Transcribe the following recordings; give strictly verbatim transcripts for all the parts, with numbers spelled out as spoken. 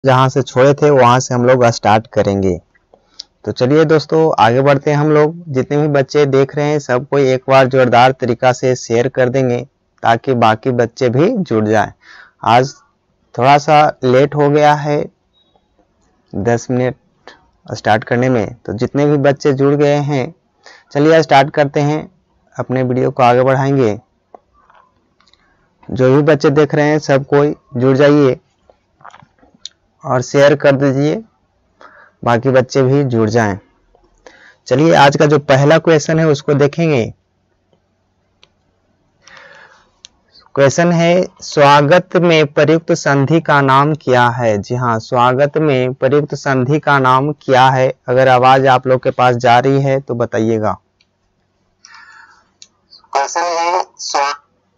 जहाँ से छोड़े थे वहाँ से हम लोग स्टार्ट करेंगे। तो चलिए दोस्तों आगे बढ़ते हैं हम लोग। जितने भी बच्चे देख रहे हैं सबको एक बार जोरदार तरीका से शेयर कर देंगे ताकि बाकी बच्चे भी जुड़ जाएं। आज थोड़ा सा लेट हो गया है दस मिनट स्टार्ट करने में, तो जितने भी बच्चे जुड़ गए हैं चलिए स्टार्ट करते हैं, अपने वीडियो को आगे बढ़ाएंगे। जो भी बच्चे देख रहे हैं सब कोई जुड़ जाइए और शेयर कर दीजिए, बाकी बच्चे भी जुड़ जाएं। चलिए आज का जो पहला क्वेश्चन है उसको देखेंगे। क्वेश्चन है स्वागत में प्रयुक्त संधि का नाम क्या है। जी हाँ, स्वागत में प्रयुक्त संधि का नाम क्या है। अगर आवाज आप लोग के पास जा रही है तो बताइएगा। क्वेश्चन है स्वा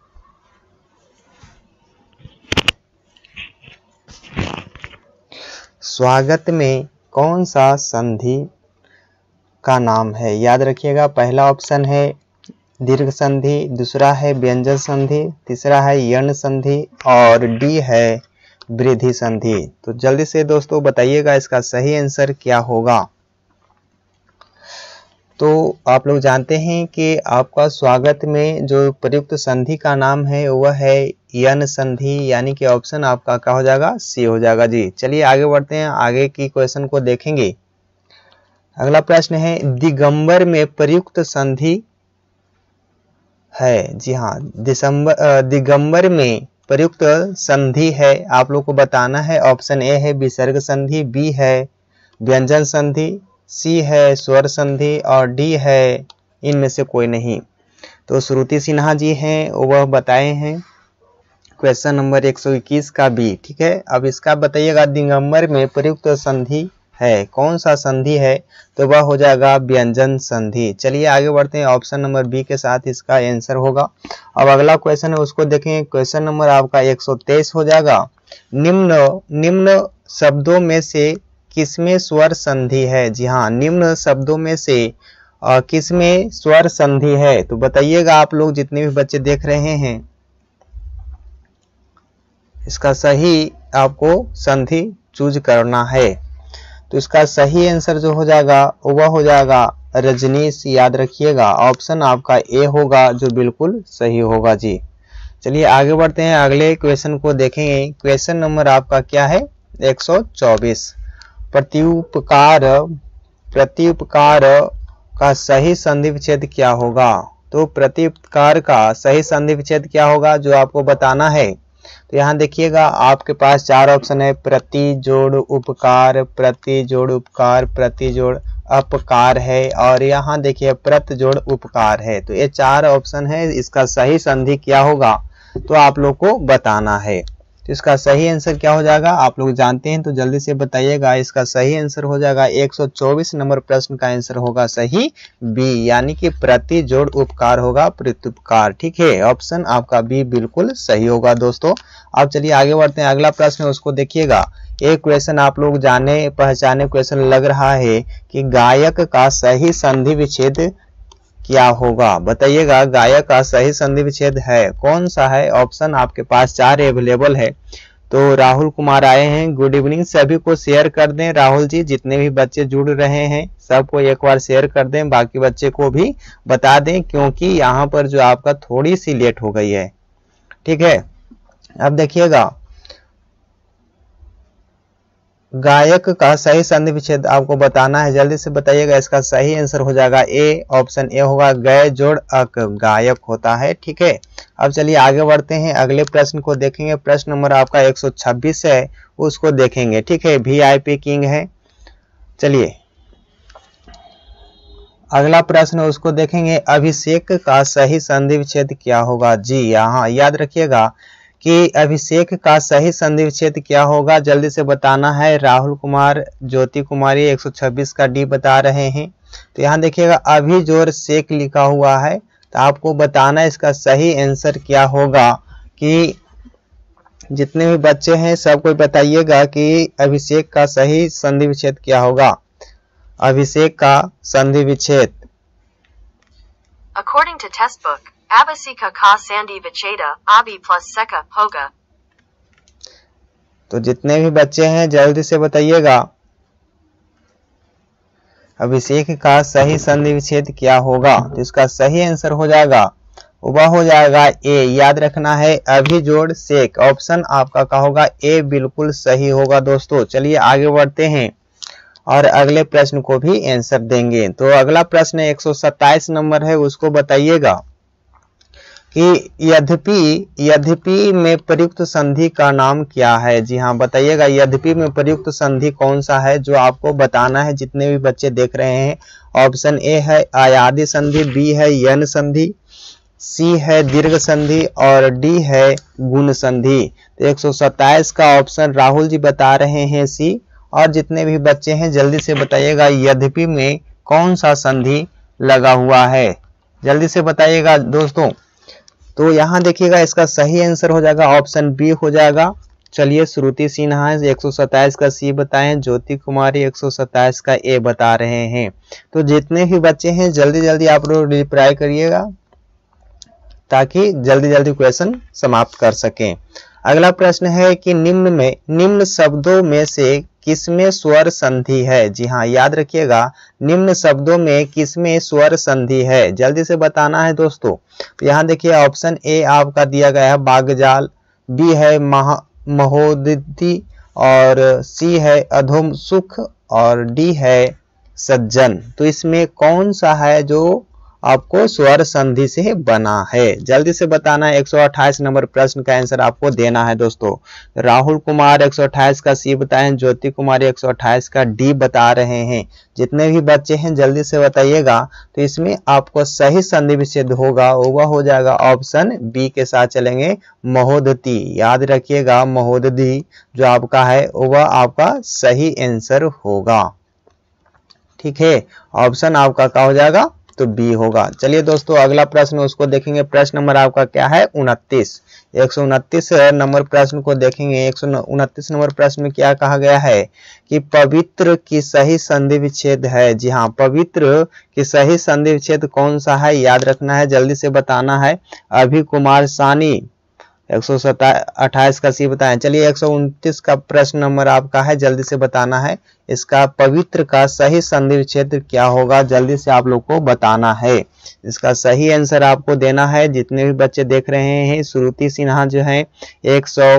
स्वागत में कौन सा संधि का नाम है। याद रखिएगा, पहला ऑप्शन है दीर्घ संधि, दूसरा है व्यंजन संधि, तीसरा है यण संधि और डी है वृद्धि संधि। तो जल्दी से दोस्तों बताइएगा इसका सही आंसर क्या होगा। तो आप लोग जानते हैं कि आपका स्वागत में जो प्रयुक्त संधि का नाम है वह है यण संधि, यानी कि ऑप्शन आपका क्या हो जाएगा, सी हो जाएगा जी। चलिए आगे बढ़ते हैं, आगे की क्वेश्चन को देखेंगे। अगला प्रश्न है दिगंबर में प्रयुक्त संधि है। जी हाँ, दिसंबर दिगंबर में प्रयुक्त संधि है, आप लोग को बताना है। ऑप्शन ए है विसर्ग संधि, बी है व्यंजन संधि, सी है स्वर संधि और डी है इनमें से कोई नहीं। तो श्रुति सिन्हा जी हैं वह बताए हैं क्वेश्चन नंबर एक सौ इक्कीस का बी। ठीक है, अब इसका बताइएगा दिगंबर में प्रयुक्त संधि है, कौन सा संधि है, तो वह हो जाएगा व्यंजन संधि। चलिए आगे बढ़ते हैं, ऑप्शन नंबर बी के साथ इसका आंसर होगा। अब अगला क्वेश्चन है उसको देखें। क्वेश्चन नंबर आपका एक सौ तेईस हो जाएगा। निम्न निम्न शब्दों में से किसमें स्वर संधि है। जी हाँ, निम्न शब्दों में से किसमें स्वर संधि है, तो बताइएगा आप लोग जितने भी बच्चे देख रहे हैं। इसका सही आपको संधि चूज करना है। तो इसका सही आंसर जो हो जाएगा वह हो जाएगा रजनीश। याद रखिएगा, ऑप्शन आपका ए होगा जो बिल्कुल सही होगा जी। चलिए आगे बढ़ते हैं, अगले क्वेश्चन को देखेंगे। क्वेश्चन नंबर आपका क्या है एक सौ चौबीस। प्रत्युपकार प्रत्युपकार का सही संधि विच्छेद क्या होगा। तो प्रत्युपकार का सही संधि विच्छेद क्या होगा जो आपको बताना है। तो यहाँ देखिएगा आपके पास चार ऑप्शन है, प्रति जोड़ उपकार, प्रति जोड़ उपकार, प्रति जोड़ अपकार है और यहाँ देखिए प्रत जोड़ उपकार है। तो ये चार ऑप्शन है, इसका सही संधि क्या होगा तो आप लोग को बताना है। तो इसका सही आंसर क्या हो जाएगा आप लोग जानते हैं तो जल्दी से बताइएगा। इसका सही आंसर हो जाएगा एक सौ चौबीस नंबर प्रश्न का आंसर होगा सही बी, यानी कि प्रति जोड़ उपकार होगा प्रत्युपकार। ठीक है, ऑप्शन आपका बी बिल्कुल सही होगा दोस्तों। अब चलिए आगे बढ़ते हैं, अगला प्रश्न है उसको देखिएगा। एक क्वेश्चन आप लोग जाने पहचाने क्वेश्चन लग रहा है कि गायक का सही संधि विच्छेद क्या होगा। बताइएगा गायक का सही संधि विच्छेद है कौन सा है। ऑप्शन आपके पास चार अवेलेबल है। तो राहुल कुमार आए हैं, गुड इवनिंग। सभी को शेयर कर दें राहुल जी, जितने भी बच्चे जुड़ रहे हैं सबको एक बार शेयर कर दें, बाकी बच्चे को भी बता दें क्योंकि यहाँ पर जो आपका थोड़ी सी लेट हो गई है। ठीक है, अब देखिएगा गायक का सही संधि विच्छेद आपको बताना है, जल्दी से बताइएगा। इसका सही आंसर हो जाएगा ए, ऑप्शन ए होगा गय जोड़ अक गायक होता है। ठीक है, अब चलिए आगे बढ़ते हैं, अगले प्रश्न को देखेंगे। प्रश्न नंबर आपका एक सौ छब्बीस है, उसको देखेंगे। ठीक है, वीआईपी किंग है। चलिए अगला प्रश्न उसको देखेंगे। अभिषेक का सही संधि विच्छेद क्या होगा। जी यहाँ याद रखिएगा कि अभिषेक का सही संधि विच्छेद क्या होगा, जल्दी से बताना है। राहुल कुमार, ज्योति कुमारी एक सौ छब्बीस का डी बता रहे हैं। तो यहाँ देखिएगा अभी जोर शेख लिखा हुआ है, तो आपको बताना इसका सही आंसर क्या होगा। कि जितने भी बच्चे हैं सबको बताइएगा कि अभिषेक का सही संधि विच्छेद क्या होगा। अभिषेक का संधि विच्छेद According to test book, Abhisika ka Sandhi Vicheda, Abhi plus Seka, Hoga. तो जितने भी बच्चे हैं जल्दी से बताइएगा अभिषेक का सही संधि विच्छेद क्या होगा। तो इसका सही आंसर हो जाएगा वह हो जाएगा ए। याद रखना है अभी जोड़ शेख। ऑप्शन आपका क्या होगा ए बिल्कुल सही होगा दोस्तों। चलिए आगे बढ़ते हैं और अगले प्रश्न को भी आंसर देंगे। तो अगला प्रश्न एक सौ सत्ताईस नंबर है, उसको बताइएगा कि यद्यपि यद्यपि में प्रयुक्त संधि का नाम क्या है। जी हाँ बताइएगा यद्यपि में प्रयुक्त संधि कौन सा है जो आपको बताना है जितने भी बच्चे देख रहे हैं। ऑप्शन ए है आयादी संधि, बी है यन संधि, सी है दीर्घ संधि और डी है गुण संधि। तो एक सौ सत्ताईस का ऑप्शन राहुल जी बता रहे हैं सी। और जितने भी बच्चे हैं जल्दी से बताइएगा यद्यपि में कौन सा संधि लगा हुआ है, जल्दी से बताइएगा दोस्तों। तो यहाँ देखिएगा इसका सही आंसर हो जाएगा ऑप्शन बी हो जाएगा। चलिए श्रुति सिन्हा एक सौ सत्ताईस का सी बताएं, ज्योति कुमारी एक सौ सत्ताईस का ए बता रहे हैं। तो जितने भी बच्चे हैं जल्दी जल्दी आप लोग रिप्लाई करिएगा ताकि जल्दी जल्दी क्वेश्चन समाप्त कर सकें। अगला प्रश्न है कि निम्न में निम्न शब्दों में से किसमें स्वर संधि है। जी हाँ याद रखिएगा निम्न शब्दों में किसमें स्वर संधि है, जल्दी से बताना है दोस्तों। तो यहाँ देखिए ऑप्शन ए आपका दिया गया है बागजाल, बी है महा महोदधि और सी है अधोम सुख और डी है सज्जन। तो इसमें कौन सा है जो आपको स्वर संधि से बना है, जल्दी से बताना है। एक सौ अट्ठाईस नंबर प्रश्न का आंसर आपको देना है दोस्तों। राहुल कुमार एक सौ अट्ठाईस का सी बताएं, ज्योति कुमारी एक सौ अट्ठाईस का डी बता रहे हैं। जितने भी बच्चे हैं जल्दी से बताइएगा। तो इसमें आपको सही संधि विच्छेद होगा वह हो जाएगा ऑप्शन बी के साथ चलेंगे महोदधि। याद रखिएगा महोदधि जो आपका है वह आपका सही आंसर होगा। ठीक है ऑप्शन आपका क्या हो जाएगा तो बी होगा। चलिए दोस्तों अगला प्रश्न उसको देखेंगे। प्रश्न नंबर आपका क्या है उनतीस। एक सौ उनतीस नंबर प्रश्न को देखेंगे। एक सौ उनतीस नंबर प्रश्न में क्या कहा गया है कि पवित्र की सही संधि विच्छेद है। जी हाँ पवित्र की सही संधि विच्छेद कौन सा है याद रखना है, जल्दी से बताना है। अभी कुमार सानी एक सौ अट्ठाईस का सी बताएं। चलिए एक सौ उनतीस का प्रश्न नंबर आपका है, जल्दी से बताना है इसका पवित्र का सही संधि विच्छेद क्या होगा, जल्दी से आप लोग को बताना है। इसका सही आंसर आपको देना है। जितने भी बच्चे देख रहे हैं श्रुति सिन्हा जो है एक सौ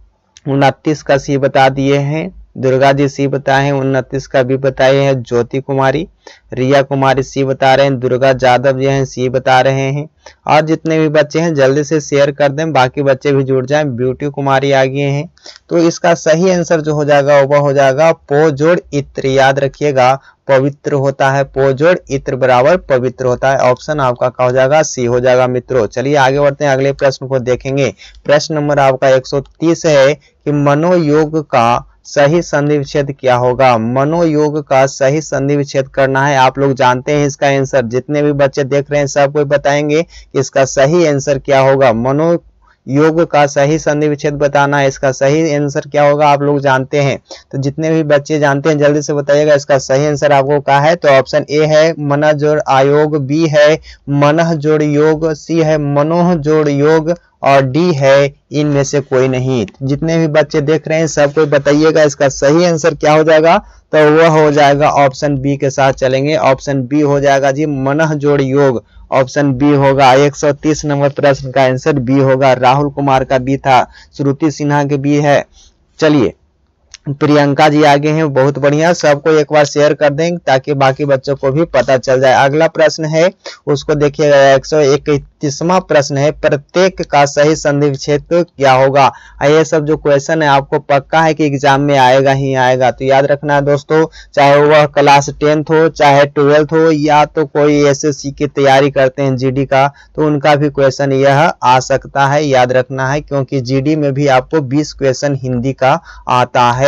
उनतीस का सी बता दिए हैं, दुर्गा जी सी बताए हैं, उनतीस का भी बताए हैं, ज्योति कुमारी रिया कुमारी सी बता रहे हैं, दुर्गा यादव जो हैं सी बता रहे हैं। और जितने भी बच्चे हैं जल्दी से शेयर कर दें, बाकी बच्चे भी जुड़ जाएं। ब्यूटी कुमारी आ गए हैं। तो इसका सही आंसर जो हो जाएगा वह हो जाएगा पो जोड़ इत्र। याद रखिएगा पवित्र होता है पो जोड़ इत्र बराबर पवित्र होता है। ऑप्शन आपका क्या हो जाएगा सी हो जाएगा मित्रों। चलिए आगे बढ़ते हैं, अगले प्रश्न को देखेंगे। प्रश्न नंबर आपका एक सौ तीस है कि मनोयोग का सही संधि विच्छेद क्या होगा। मनोयोग का सही संधि विच्छेद करना है, आप लोग जानते हैं इसका आंसर। जितने भी बच्चे देख रहे हैं सब कोई बताएंगे कि इसका सही आंसर क्या होगा। मनो योग का सही संधि विच्छेद बताना है, इसका सही आंसर क्या होगा आप लोग जानते हैं। तो जितने भी बच्चे जानते हैं जल्दी से बताइएगा इसका सही आंसर आपको क्या है। तो ऑप्शन ए है मन जोड़ आयोग, बी है मनः जोड़ योग, सी है मनोह जोड़ योग और डी है इनमें से कोई नहीं। जितने भी बच्चे देख रहे हैं सब कोई बताइएगा इसका सही आंसर क्या हो जाएगा। तो वह हो जाएगा ऑप्शन बी के साथ चलेंगे। ऑप्शन बी हो जाएगा जी मनः जोड़ योग। ऑप्शन बी होगा। एक सौ तीस नंबर प्रश्न का आंसर बी होगा। राहुल कुमार का बी था, श्रुति सिन्हा के बी है। चलिए प्रियंका जी आगे हैं, बहुत बढ़िया। सबको एक बार शेयर कर दें ताकि बाकी बच्चों को भी पता चल जाए। अगला प्रश्न है उसको देखिएगा। एक सौ इकतीसवां प्रश्न है प्रत्येक का सही संधि विच्छेद क्या होगा। ये सब जो क्वेश्चन है आपको पक्का है कि एग्जाम में आएगा ही आएगा। तो याद रखना है दोस्तों, चाहे वह क्लास टेंथ हो चाहे ट्वेल्थ हो या तो कोई एसएससी की तैयारी करते हैं जीडी का, तो उनका भी क्वेश्चन यह आ सकता है। याद रखना है क्योंकि जीडी में भी आपको बीस क्वेश्चन हिंदी का आता है।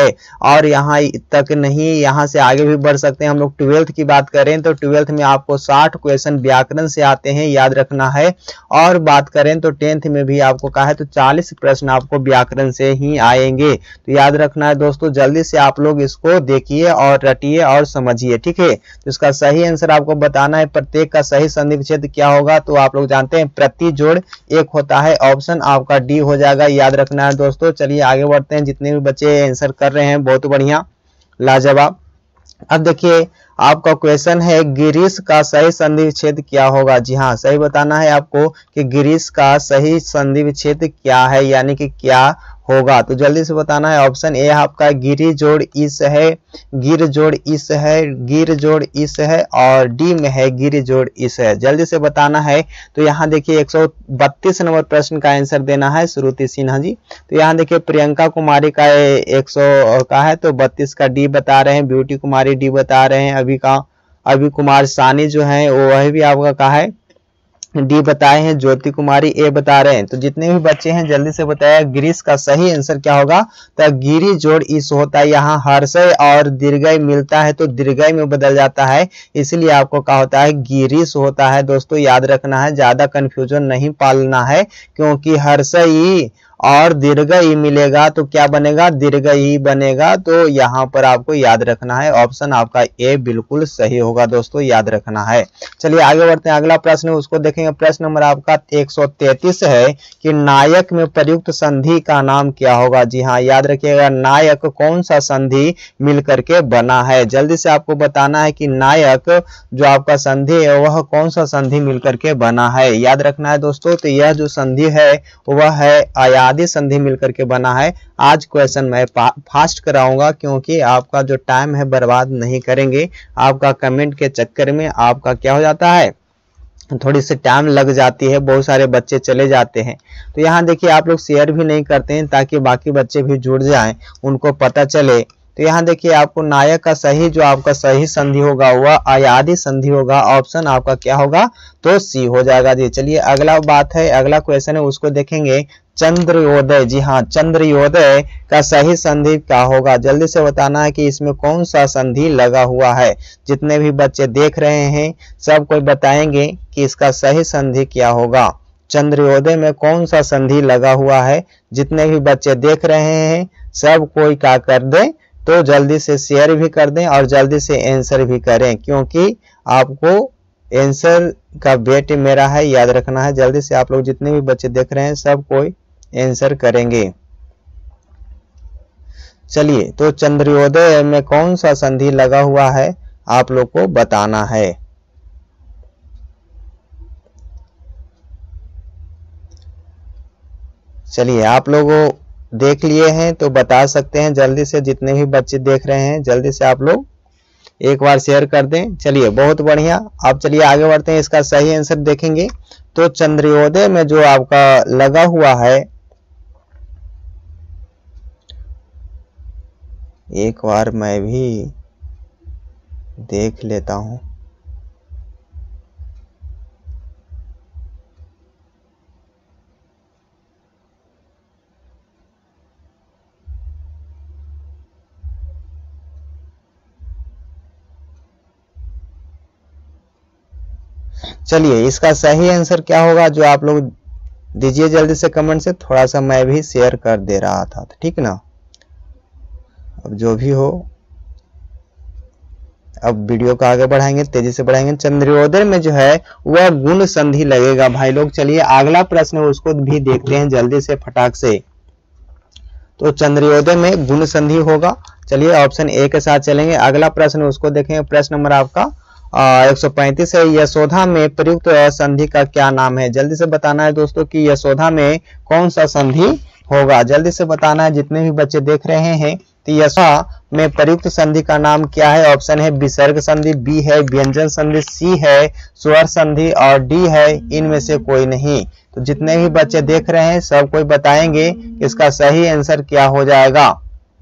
है। और यहाँ तक नहीं, यहाँ से आगे भी बढ़ सकते हैं। हम लोग ट्वेल्थ की बात करें तो ट्वेल्थ में आपको साठ क्वेश्चन व्याकरण से आते हैं, याद रखना है। और बात करें तो टेंथ में भी आपको कहा है तो चालीस प्रश्न आपको व्याकरण से ही आएंगे। तो याद रखना है दोस्तों, जल्दी से आप लोग इसको देखिए और रटिए और समझिए, ठीक है। तो इसका सही आंसर आपको बताना है। प्रत्येक का सही संधि विच्छेद क्या होगा, तो आप लोग जानते हैं प्रति जोड़ एक होता है। ऑप्शन आपका डी हो जाएगा, याद रखना है दोस्तों। चलिए आगे बढ़ते हैं। जितने भी बच्चे आंसर कर रहे हैं बहुत बढ़िया, लाजवाब। अब देखिए आपका क्वेश्चन है गिरीश का सही संधि विच्छेद क्या होगा। जी हाँ, सही बताना है आपको कि गिरीश का सही संधि विच्छेद क्या है, यानी कि क्या होगा। तो जल्दी से बताना है। ऑप्शन ए आपका गिरी जोड़ इस है, गिर जोड़ इस है, गिर जोड़ इस है, और डी में है गिर जोड़ इस है। जल्दी से बताना है। तो यहाँ देखिए एक सौ बत्तीस नंबर प्रश्न का आंसर देना है श्रुति सिन्हा जी। तो यहाँ देखिए प्रियंका कुमारी का एक सौ का है तो बत्तीस का डी बता रहे हैं, ब्यूटी कुमारी डी बता रहे हैं, अभी का अभी कुमार सानी जो है वो वह भी आपका कहा है डी बताए हैं, ज्योति कुमारी ए बता रहे हैं। तो जितने भी बच्चे हैं जल्दी से बताया गिरीश का सही आंसर क्या होगा। तो गिरी जोड़ इस होता है, यहाँ हर्षय और दीर्घय मिलता है तो दीर्घय में बदल जाता है, इसलिए आपको क्या होता है गिरीश होता है। दोस्तों याद रखना है, ज्यादा कंफ्यूजन नहीं पालना है, क्योंकि हर्षय और दीर्घ ई मिलेगा तो क्या बनेगा, दीर्घ ई बनेगा। तो यहाँ पर आपको याद रखना है, ऑप्शन आपका ए बिल्कुल सही होगा दोस्तों, याद रखना है। चलिए आगे बढ़ते हैं। अगला प्रश्न है उसको देखेंगे। प्रश्न नंबर आपका एक सौ तैंतीस है कि नायक में प्रयुक्त संधि का नाम क्या होगा। जी हाँ, याद रखिएगा नायक कौन सा संधि मिल करके बना है। जल्दी से आपको बताना है कि नायक जो आपका संधि है वह कौन सा संधि मिल करके बना है, याद रखना है दोस्तों। तो यह जो संधि है वह है आया आदि संधि मिलकर के बना है। आज क्वेश्चन मैं फास्ट कराऊंगा क्योंकि आपका जो टाइम है बर्बाद नहीं करेंगे। आपका कमेंट के चक्कर में आपका क्या हो जाता है, थोड़ी सी टाइम लग जाती है, बहुत सारे बच्चे चले जाते हैं। तो यहाँ देखिए आप लोग शेयर भी नहीं करते हैं ताकि बाकी बच्चे भी जुड़ जाएं, उनको पता चले। तो यहाँ देखिए आपको नायक का सही जो आपका सही संधि होगा वह अयादि संधि होगा। ऑप्शन आपका क्या होगा, तो सी हो जाएगा जी। चलिए अगला बात है, अगला क्वेश्चन है उसको देखेंगे। चंद्रयोदय, जी हाँ, चंद्रयोदय का सही संधि क्या होगा। जल्दी से बताना है कि इसमें कौन सा संधि लगा हुआ है। जितने भी बच्चे देख रहे हैं सब कोई बताएंगे कि इसका सही संधि क्या होगा। चंद्रयोदय में कौन सा संधि लगा हुआ है। जितने भी बच्चे देख रहे हैं सब कोई क्या कर दे, तो जल्दी से शेयर भी कर दें और जल्दी से आंसर भी करें, क्योंकि आपको आंसर का वेट मेरा है, याद रखना है। जल्दी से आप लोग जितने भी बच्चे देख रहे हैं सब कोई आंसर करेंगे। चलिए तो चंद्रयोदय में कौन सा संधि लगा हुआ है आप लोग को बताना है। चलिए आप लोगों देख लिए हैं तो बता सकते हैं जल्दी से, जितने भी बच्चे देख रहे हैं जल्दी से आप लोग एक बार शेयर कर दें। चलिए बहुत बढ़िया। अब चलिए आगे बढ़ते हैं, इसका सही आंसर देखेंगे। तो चंद्रयोदय में जो आपका लगा हुआ है, एक बार मैं भी देख लेता हूं। चलिए इसका सही आंसर क्या होगा जो आप लोग दीजिए जल्दी से कमेंट से। थोड़ा सा मैं भी शेयर कर दे रहा था, ठीक ना। अब जो भी हो, अब वीडियो को आगे बढ़ाएंगे, तेजी से बढ़ाएंगे। चंद्रयोदय में जो है वह गुण संधि लगेगा भाई लोग। चलिए अगला प्रश्न है उसको भी देखते हैं जल्दी से फटाक से। तो चंद्रयोदय में गुण संधि होगा। चलिए ऑप्शन ए के साथ चलेंगे। अगला प्रश्न उसको देखेंगे। प्रश्न नंबर आपका एक सौ पैंतीस है। यशोदा में प्रयुक्त संधि का क्या नाम है। जल्दी से बताना है दोस्तों कि यशोदा में कौन सा संधि होगा। जल्दी से बताना है जितने भी बच्चे देख रहे हैं। तो यशोदा में प्रयुक्त संधि का नाम क्या है। ऑप्शन है विसर्ग संधि, बी है व्यंजन संधि, सी है स्वर संधि और डी है इनमें से कोई नहीं। तो जितने भी बच्चे देख रहे हैं सब कोई बताएंगे इसका सही आंसर क्या हो जाएगा।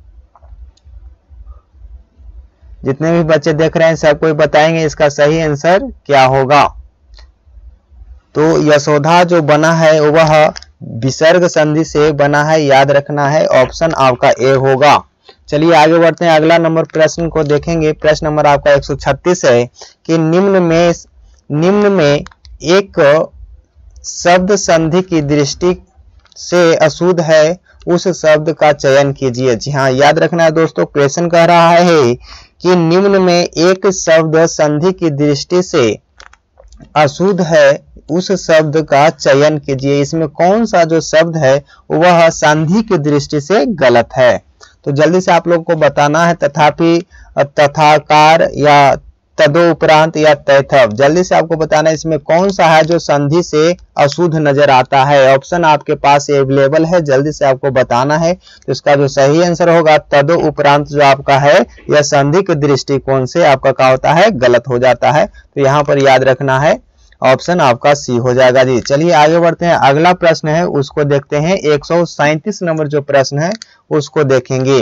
जितने भी बच्चे देख रहे हैं सब कोई बताएंगे इसका सही आंसर क्या होगा। तो यशोदा जो बना है वह विसर्ग संधि से बना है, याद रखना है। ऑप्शन आपका ए होगा। चलिए आगे बढ़ते हैं, अगला नंबर प्रश्न को देखेंगे। प्रश्न नंबर आपका एक सौ छत्तीस है कि निम्न में निम्न में एक शब्द संधि की दृष्टि से अशुद्ध है, उस शब्द का चयन कीजिए। जी हाँ, याद रखना है दोस्तों, क्वेश्चन कह रहा है कि निम्न में एक शब्द संधि की दृष्टि से अशुद्ध है, उस शब्द का चयन कीजिए। इसमें कौन सा जो शब्द है वह संधि की दृष्टि से गलत है। तो जल्दी से आप लोग को बताना है, तथापि, तथाकार या तदोपरांत या तैथव, जल्दी से आपको बताना है इसमें कौन सा है जो संधि से अशुद्ध नजर आता है। ऑप्शन आपके पास अवेलेबल है, जल्दी से आपको बताना है। तो इसका जो सही आंसर होगा तदोपरांत जो आपका है यह संधि के दृष्टिकोण से आपका क्या होता है, गलत हो जाता है। तो यहाँ पर याद रखना है, ऑप्शन आपका सी हो जाएगा जी। चलिए आगे बढ़ते हैं, अगला प्रश्न है उसको देखते हैं। एक सौ सैंतीस नंबर जो प्रश्न है उसको देखेंगे।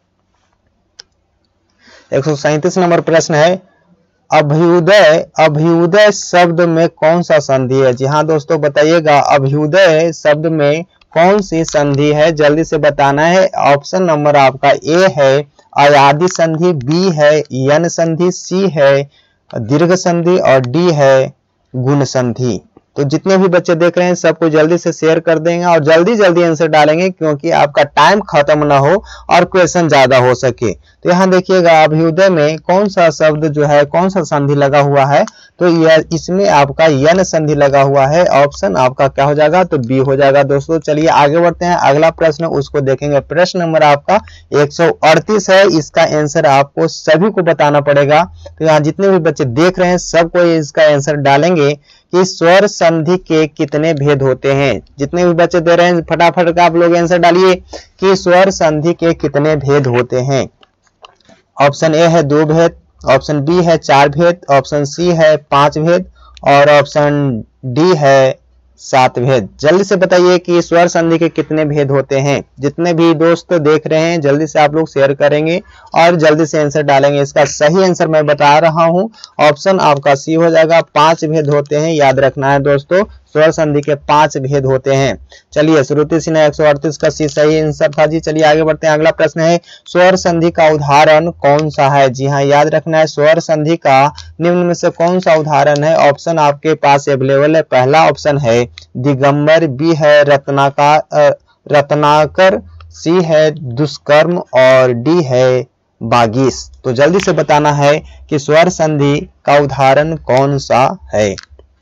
एक सौ सैंतीस नंबर प्रश्न है, अभ्युदय अभ्युदय शब्द में कौन सा संधि है। जी हाँ दोस्तों, बताइएगा अभ्युदय शब्द में कौन सी संधि है, जल्दी से बताना है। ऑप्शन नंबर आपका ए है अयादि संधि, बी है यन संधि, सी है दीर्घ संधि और डी है गुण संधि। तो जितने भी बच्चे देख रहे हैं सबको जल्दी से शेयर कर देंगे और जल्दी जल्दी आंसर डालेंगे, क्योंकि आपका टाइम खत्म ना हो और क्वेश्चन ज्यादा हो सके। तो यहाँ देखिएगा अभ्युदय में कौन सा शब्द जो है, कौन सा संधि लगा हुआ है, तो यह इसमें आपका यन संधि लगा हुआ है। ऑप्शन आपका क्या हो जाएगा, तो बी हो जाएगा दोस्तों। चलिए आगे बढ़ते हैं, अगला प्रश्न उसको देखेंगे। प्रश्न नंबर आपका एक सौ अड़तीस है, इसका आंसर आपको सभी को बताना पड़ेगा। तो यहाँ जितने भी बच्चे देख रहे हैं सबको इसका आंसर डालेंगे कि स्वर संधि के कितने भेद होते हैं। जितने भी बच्चे दे रहे हैं फटाफट का आप लोग आंसर डालिए कि स्वर संधि के कितने भेद होते हैं। ऑप्शन ए है दो भेद, ऑप्शन बी है चार भेद, ऑप्शन सी है पांच भेद और ऑप्शन डी है सात भेद। जल्दी से बताइए कि स्वर संधि के कितने भेद होते हैं। जितने भी दोस्त देख रहे हैं जल्दी से आप लोग शेयर करेंगे और जल्दी से आंसर डालेंगे। इसका सही आंसर मैं बता रहा हूं, ऑप्शन आपका सी हो जाएगा। पांच भेद होते हैं, याद रखना है दोस्तों, स्वर संधि के पांच भेद होते हैं। चलिए श्रुति सिन्हा एक सौ अड़तीस का सी सही आंसर था जी। चलिए आगे बढ़ते हैं, अगला प्रश्न है स्वर संधि का उदाहरण कौन सा है। जी हाँ, याद रखना है स्वर संधि का निम्न में से कौन सा उदाहरण है। ऑप्शन आपके पास अवेलेबल है। पहला ऑप्शन है दिगंबर, बी है रत्नाकर रत्नाकर, सी है दुष्कर्म और डी है बागीस। तो जल्दी से बताना है कि स्वर संधि का उदाहरण कौन सा है।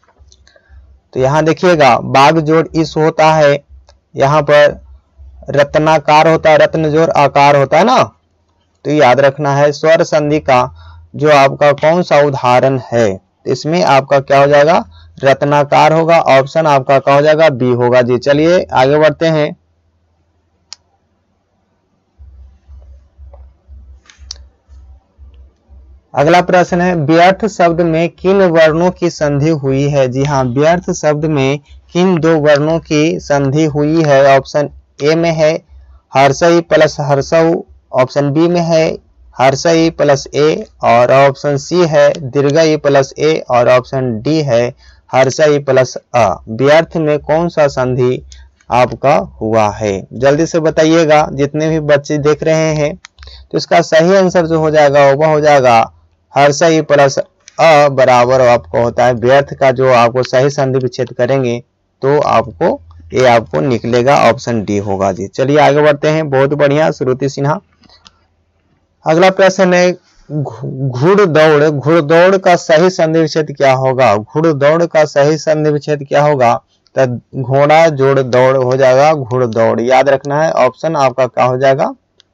तो यहाँ देखिएगा बाग जोड़ इस होता है, यहाँ पर रत्नाकार होता है, रत्न जोड़ आकार होता है ना। तो याद रखना है स्वर संधि का जो आपका कौन सा उदाहरण है, इसमें आपका क्या हो जाएगा, रत्नाकार होगा। ऑप्शन आपका क्या हो जाएगा, बी होगा जी। चलिए आगे बढ़ते हैं, अगला प्रश्न है व्यर्थ शब्द में किन वर्णों की संधि हुई है। जी हाँ, व्यर्थ शब्द में किन दो वर्णों की संधि हुई है। ऑप्शन ए में है हर्षई प्लस हर्षऊ, ऑप्शन बी में है हर्षई प्लस ए और ऑप्शन सी है दीर्घई प्लस ए और ऑप्शन डी है हर्षई प्लस अ। व्यर्थ में कौन सा संधि आपका हुआ है, जल्दी से बताइएगा। जितने भी बच्चे देख रहे हैं तो इसका सही आंसर जो हो जाएगा वह हो जाएगा हर्षई प्लस अ बराबर आपको होता है व्यर्थ का। जो आपको सही संधि विच्छेद करेंगे तो आपको ये आपको निकलेगा, ऑप्शन डी होगा जी। चलिए आगे बढ़ते हैं, बहुत बढ़िया श्रुति सिन्हा। अगला प्रश्न है घुड़दौड़, घुड़दौड़ का सही संधि विच्छेद क्या होगा। घुड़दौड़ का सही संधि विच्छेद क्या होगा, तो घोड़ा जोड़ दौड़ हो जाएगा घुड़दौड़। याद रखना है, ऑप्शन आपका क्या हो जाएगा,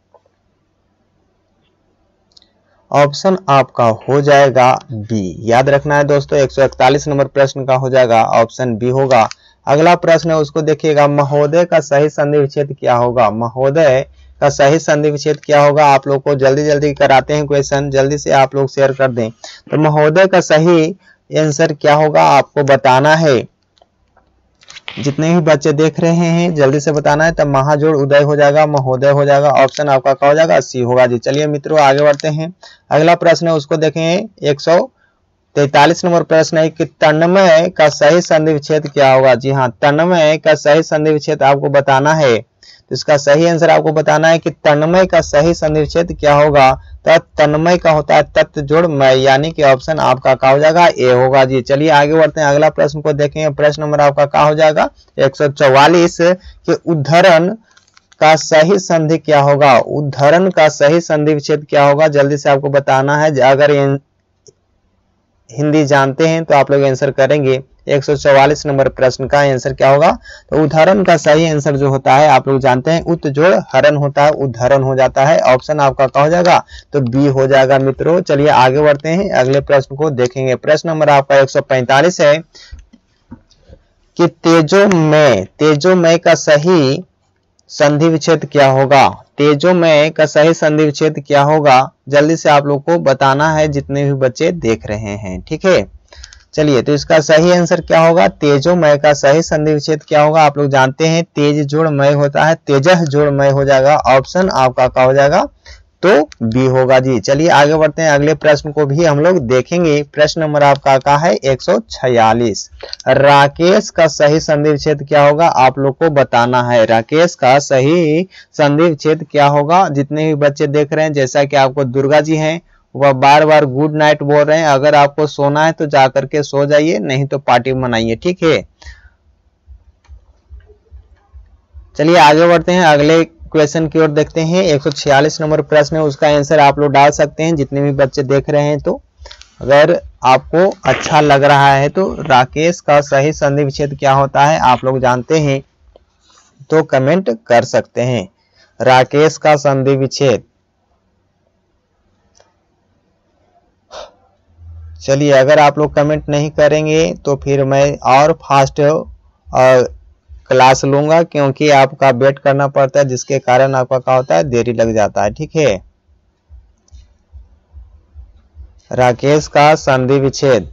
ऑप्शन आपका हो जाएगा बी। याद रखना है दोस्तों, एक सौ इकतालीस नंबर प्रश्न का हो जाएगा ऑप्शन बी होगा। अगला प्रश्न है उसको देखिएगा, महोदय का सही संधि विच्छेद क्या होगा। महोदय का सही संधि विच्छेद क्या होगा, आप लोग को जल्दी जल्दी कराते हैं क्वेश्चन, जल्दी से आप लोग शेयर कर दें। तो महोदय का सही आंसर क्या होगा आपको बताना है। जितने भी बच्चे देख रहे हैं जल्दी से बताना है। तब महाजोड़ उदय हो जाएगा, महोदय हो जाएगा। ऑप्शन आपका क्या हो जाएगा, सी होगा जी। चलिए मित्रों आगे बढ़ते हैं, अगला प्रश्न है उसको देखें एक सौ तैतालीस नंबर प्रश्न है कि तन्मय का सही संधि विच्छेद क्या होगा। जी हाँ, तन्मय का सही संधि विच्छेद आपको बताना है। तो इसका सही आंसर आपको बताना है कि तन्मय का सही संधि विच्छेद क्या होगा। तो तन्मय का होता है तत्व जोड़ मय, यानी कि ऑप्शन आपका क्या हो जाएगा, ए होगा जी। चलिए आगे बढ़ते हैं, अगला प्रश्न को देखेंगे। प्रश्न नंबर आपका क्या हो जाएगा एक सौ चौवालीस के उद्धरण का सही संधि क्या होगा। उद्धरण का सही संधि विच्छेद क्या होगा, जल्दी से आपको बताना है। अगर हिंदी जानते हैं तो आप लोग आंसर करेंगे। एक सौ चौवालीस नंबर प्रश्न का आंसर क्या होगा। तो उदाहरण का सही आंसर जो होता है आप लोग जानते हैं, उत जोड़ हरण होता है, उदाहरण हो जाता है। ऑप्शन आपका क्या हो जाएगा, तो बी हो जाएगा मित्रों। चलिए आगे बढ़ते हैं, अगले प्रश्न को देखेंगे। प्रश्न नंबर आपका एक सौ पैंतालीस है कि तेजोमय तेजोमय का सही संधि विच्छेद क्या होगा। तेजोमय का सही संधि विच्छेद क्या होगा, जल्दी से आप लोग को बताना है, जितने भी बच्चे देख रहे हैं। ठीक है, चलिए तो इसका सही आंसर क्या होगा। तेजोमय का सही संधि विच्छेद क्या होगा, आप लोग जानते हैं तेज जोड़ मय होता है, तेजह जोड़ मय हो जाएगा। ऑप्शन आपका क्या हो जाएगा, तो बी होगा जी। चलिए आगे बढ़ते हैं, अगले प्रश्न को भी हम लोग देखेंगे। प्रश्न नंबर आपका क्या है एक सौ छियालीस। राकेश का सही संधि विच्छेद क्या होगा, आप लोग को बताना है। राकेश का सही संधि विच्छेद क्या होगा, जितने भी बच्चे देख रहे हैं, जैसा कि आपको दुर्गा जी हैं वह बार बार गुड नाइट बोल रहे हैं। अगर आपको सोना है तो जाकर के सो जाइए, नहीं तो पार्टी मनाइए। ठीक है, चलिए आगे बढ़ते हैं, अगले क्वेश्चन की ओर देखते हैं। एक सौ छियालीस नंबर प्रश्न है, उसका आंसर आप लोग डाल सकते हैं, जितने भी बच्चे देख रहे हैं। तो अगर आपको अच्छा लग रहा है तो राकेश का सही संधि विच्छेद क्या होता है आप लोग जानते हैं तो कमेंट कर सकते हैं। राकेश का संधि विच्छेद, चलिए अगर आप लोग कमेंट नहीं करेंगे तो फिर मैं और फास्ट क्लास लूंगा, क्योंकि आपका वेट करना पड़ता है, जिसके कारण आपका क्या होता है, देरी लग जाता है। ठीक है, राकेश का संधि विच्छेद,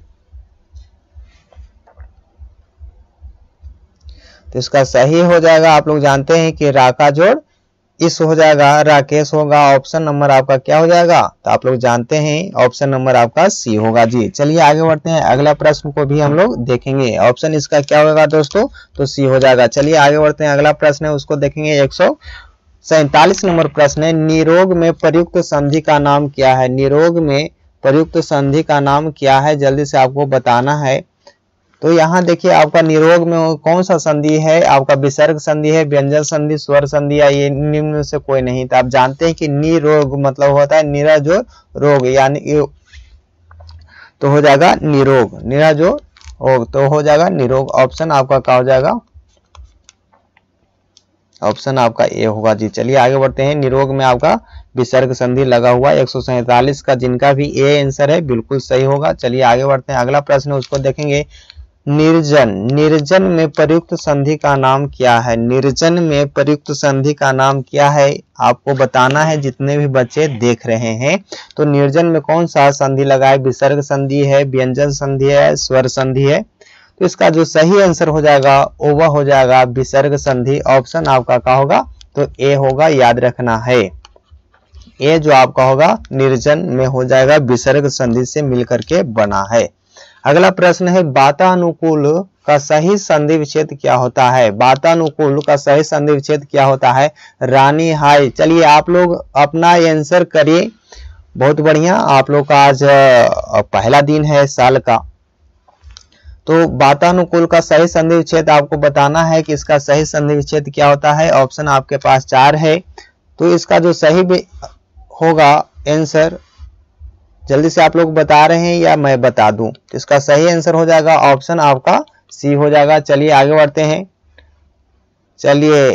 तो इसका सही हो जाएगा, आप लोग जानते हैं कि राका जोड़ इस हो जाएगा, राकेश होगा। ऑप्शन नंबर आपका क्या हो जाएगा, तो आप लोग जानते हैं ऑप्शन नंबर आपका सी होगा जी। चलिए आगे बढ़ते हैं, अगला प्रश्न को भी हम लोग देखेंगे। ऑप्शन इसका क्या होगा दोस्तों, तो सी हो जाएगा। चलिए आगे बढ़ते हैं, अगला प्रश्न है उसको देखेंगे। एक सौ सैतालीस नंबर प्रश्न है, निरोग में प्रयुक्त संधि का नाम क्या है। निरोग में प्रयुक्त संधि का नाम क्या है, जल्दी से आपको बताना है। तो यहाँ देखिए आपका निरोग में कौन सा संधि है, आपका विसर्ग संधि है, व्यंजन संधि, स्वर संधि, या ये निम्न से कोई नहीं। तो आप जानते हैं कि निरोग मतलब होता है निरा जो रोग, यानी तो हो जाएगा निरोग, निरा जो रोग तो हो जाएगा निरोग। ऑप्शन आपका क्या हो जाएगा, ऑप्शन आपका ए होगा जी। चलिए आगे बढ़ते हैं, निरोग में आपका विसर्ग संधि लगा हुआ एक सौ सैतालीस का, जिनका भी ए आंसर है बिल्कुल सही होगा। चलिए आगे बढ़ते हैं, अगला प्रश्न उसको देखेंगे। निर्जन निर्जन में प्रयुक्त संधि का नाम क्या है। निर्जन में प्रयुक्त संधि का नाम क्या है, आपको बताना है, जितने भी बच्चे देख रहे हैं। तो निर्जन में कौन सा संधि लगा है, विसर्ग संधि है, व्यंजन संधि है, स्वर संधि है। तो इसका जो सही आंसर हो जाएगा वह हो जाएगा विसर्ग संधि। ऑप्शन आपका क्या होगा, तो ए होगा, याद रखना है। ए जो आपका होगा निर्जन में हो जाएगा, विसर्ग संधि से मिलकर के बना है। अगला प्रश्न है, वातानुकूल का सही संधि विच्छेद क्या होता है। वातानुकूल का सही संधि विच्छेद क्या होता है, रानी हाय। चलिए आप लोग अपना आंसर करिए, बहुत बढ़िया। आप लोग का आज पहला दिन है साल का, तो वातानुकूल का सही संधि विच्छेद आपको बताना है कि इसका सही संधि विच्छेद क्या होता है। ऑप्शन आपके पास चार है, तो इसका जो सही होगा आंसर, जल्दी से आप लोग बता रहे हैं या मैं बता दूं। तो इसका सही आंसर हो जाएगा ऑप्शन आपका सी हो जाएगा। चलिए आगे बढ़ते हैं, चलिए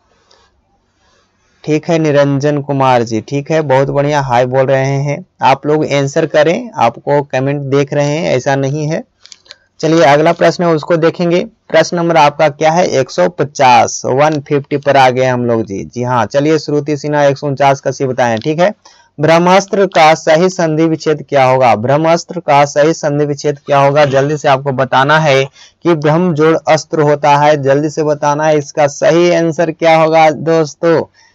ठीक है निरंजन कुमार जी, ठीक है, बहुत बढ़िया, हाय बोल रहे हैं। आप लोग आंसर करें, आपको कमेंट देख रहे हैं, ऐसा नहीं है। चलिए अगला प्रश्न है उसको देखेंगे। प्रश्न नंबर आपका क्या है, एक सौ पचास, एक सौ पचास पर आ गए हम लोग जी। जी हाँ, चलिए श्रुति सिन्हा एक सौ उनचास का सी बताएं। ठीक है, ब्रह्मास्त्र का सही संधि विच्छेद क्या होगा। ब्रह्मास्त्र का सही संधि विच्छेद क्या होगा, जल्दी से आपको बताना है कि ब्रह्म जोड़ अस्त्र होता है। जल्दी से बताना है इसका सही आंसर क्या होगा दोस्तों।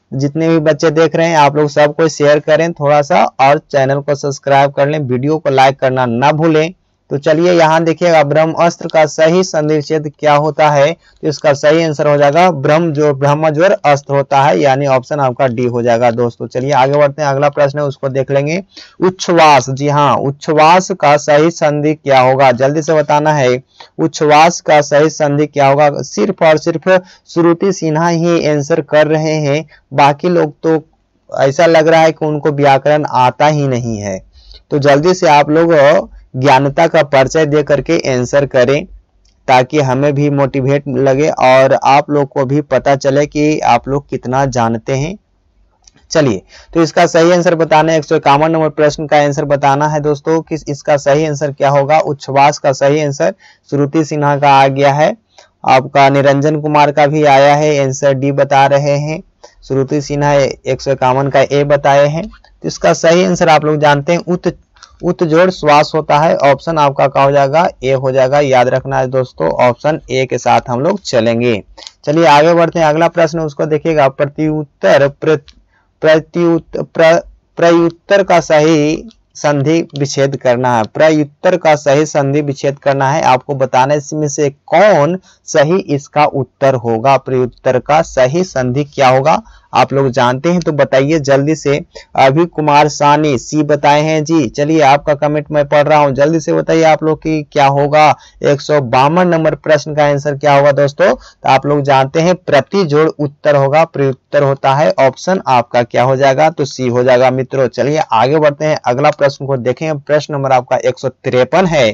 जितने भी बच्चे देख रहे हैं आप लोग सबको शेयर करें थोड़ा सा, और चैनल को सब्सक्राइब कर लें, वीडियो को लाइक करना ना भूलें। तो चलिए यहाँ देखिएगा ब्रह्मास्त्र का सही संधि विच्छेद क्या होता है, तो इसका सही आंसर हो जाएगा ब्रह्म जो ब्रह्मज्वर अस्त्र होता है, यानी ऑप्शन आपका डी हो जाएगा दोस्तों। चलिए आगे बढ़ते हैं, अगला प्रश्न है उसको देख लेंगे। उच्छ्वास, जी हाँ, उच्छ्वास का सही संधि क्या होगा, जल्दी से बताना है। उच्छ्वास का सही संधि क्या होगा, सिर्फ और सिर्फ श्रुति सिन्हा ही आंसर कर रहे हैं, बाकी लोग तो ऐसा लग रहा है कि उनको व्याकरण आता ही नहीं है। तो जल्दी से आप लोग ज्ञानता का परिचय दे करके आंसर करें, ताकि हमें भी मोटिवेट लगे और आप लोग को भी पता चले कि आप लोग कितना जानते हैं। चलिए, तो इसका सही आंसर बताना है, एक सौ इक्यावन नंबर प्रश्न का आंसर बताना है दोस्तों कि इसका सही आंसर क्या होगा। उच्छ्वास का सही आंसर श्रुति सिन्हा का आ गया है, आपका निरंजन कुमार का भी आया है, आंसर डी बता रहे हैं। श्रुति सिन्हा एक सौ इक्यावन का ए बताए हैं। तो इसका सही आंसर आप लोग जानते हैं उत उत जोड़ श्वास होता है, ऑप्शन आपका क्या हो जाएगा, ए हो जाएगा। याद रखना है दोस्तों, ऑप्शन ए के साथ हम लोग चलेंगे। चलिए आगे बढ़ते हैं, अगला प्रश्न उसको देखिएगा। प्रत्युत्तर प्रत्युत्तर प्रत्युत्तर का सही संधि विच्छेद करना है। प्रत्युत्तर का सही संधि विच्छेद करना है, आपको बताना है इसमें से कौन सही इसका उत्तर होगा। प्रत्युत्तर का सही संधि क्या होगा, आप लोग जानते हैं तो बताइए जल्दी से। अभी कुमार सानी सी बताए हैं जी। चलिए आपका कमेंट मैं पढ़ रहा हूं, जल्दी से बताइए आप लोग की क्या होगा। एक सौ बावन नंबर प्रश्न का आंसर क्या होगा दोस्तों, तो आप लोग जानते हैं प्रति जोड़ उत्तर होगा, प्रत्युत्तर होता है, ऑप्शन आपका क्या हो जाएगा, तो सी हो जाएगा मित्रों। चलिए आगे बढ़ते हैं, अगला प्रश्न को देखें। प्रश्न नंबर आपका एक सौ तिरपन है।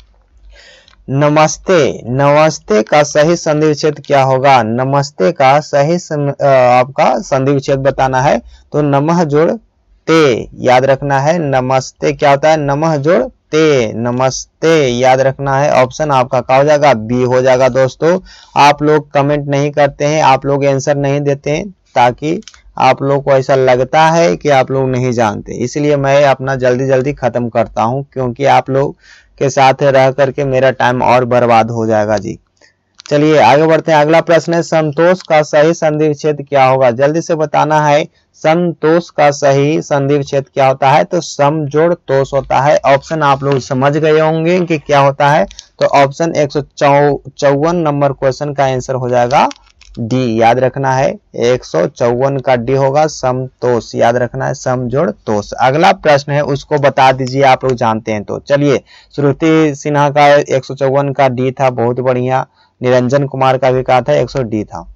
नमस्ते, नमस्ते का सही संधि विच्छेद क्या होगा। नमस्ते का सही सम, आपका संधि विच्छेद बताना है, तो नमः जोड़ ते याद रखना है। नमस्ते क्या होता है, नमः जोड़ ते, नमस्ते याद रखना है। ऑप्शन आपका क्या हो जाएगा, बी हो जाएगा दोस्तों। आप लोग कमेंट नहीं करते हैं, आप लोग आंसर नहीं देते हैं, ताकि आप लोग को ऐसा लगता है कि आप लोग नहीं जानते, इसलिए मैं अपना जल्दी जल्दी खत्म करता हूं, क्योंकि आप लोग के साथ रह करके मेरा टाइम और बर्बाद हो जाएगा जी। चलिए आगे बढ़ते हैं, अगला प्रश्न है। संतोष का सही संधि विच्छेद क्या होगा, जल्दी से बताना है। संतोष का सही संधि विच्छेद क्या होता है, तो सम जोड़ तोष होता है। ऑप्शन आप लोग समझ गए होंगे कि क्या होता है, तो ऑप्शन एक सौ चौवन नंबर क्वेश्चन का आंसर हो जाएगा डी, याद रखना है। एक सौ चौवन का डी होगा, समतोष याद रखना है, सम जोड़ तोष। अगला प्रश्न है उसको बता दीजिए, आप लोग जानते हैं तो। चलिए, श्रुति सिन्हा का एक सौ चौवन का डी था, बहुत बढ़िया। निरंजन कुमार का भी कहा था एक सौ डी था।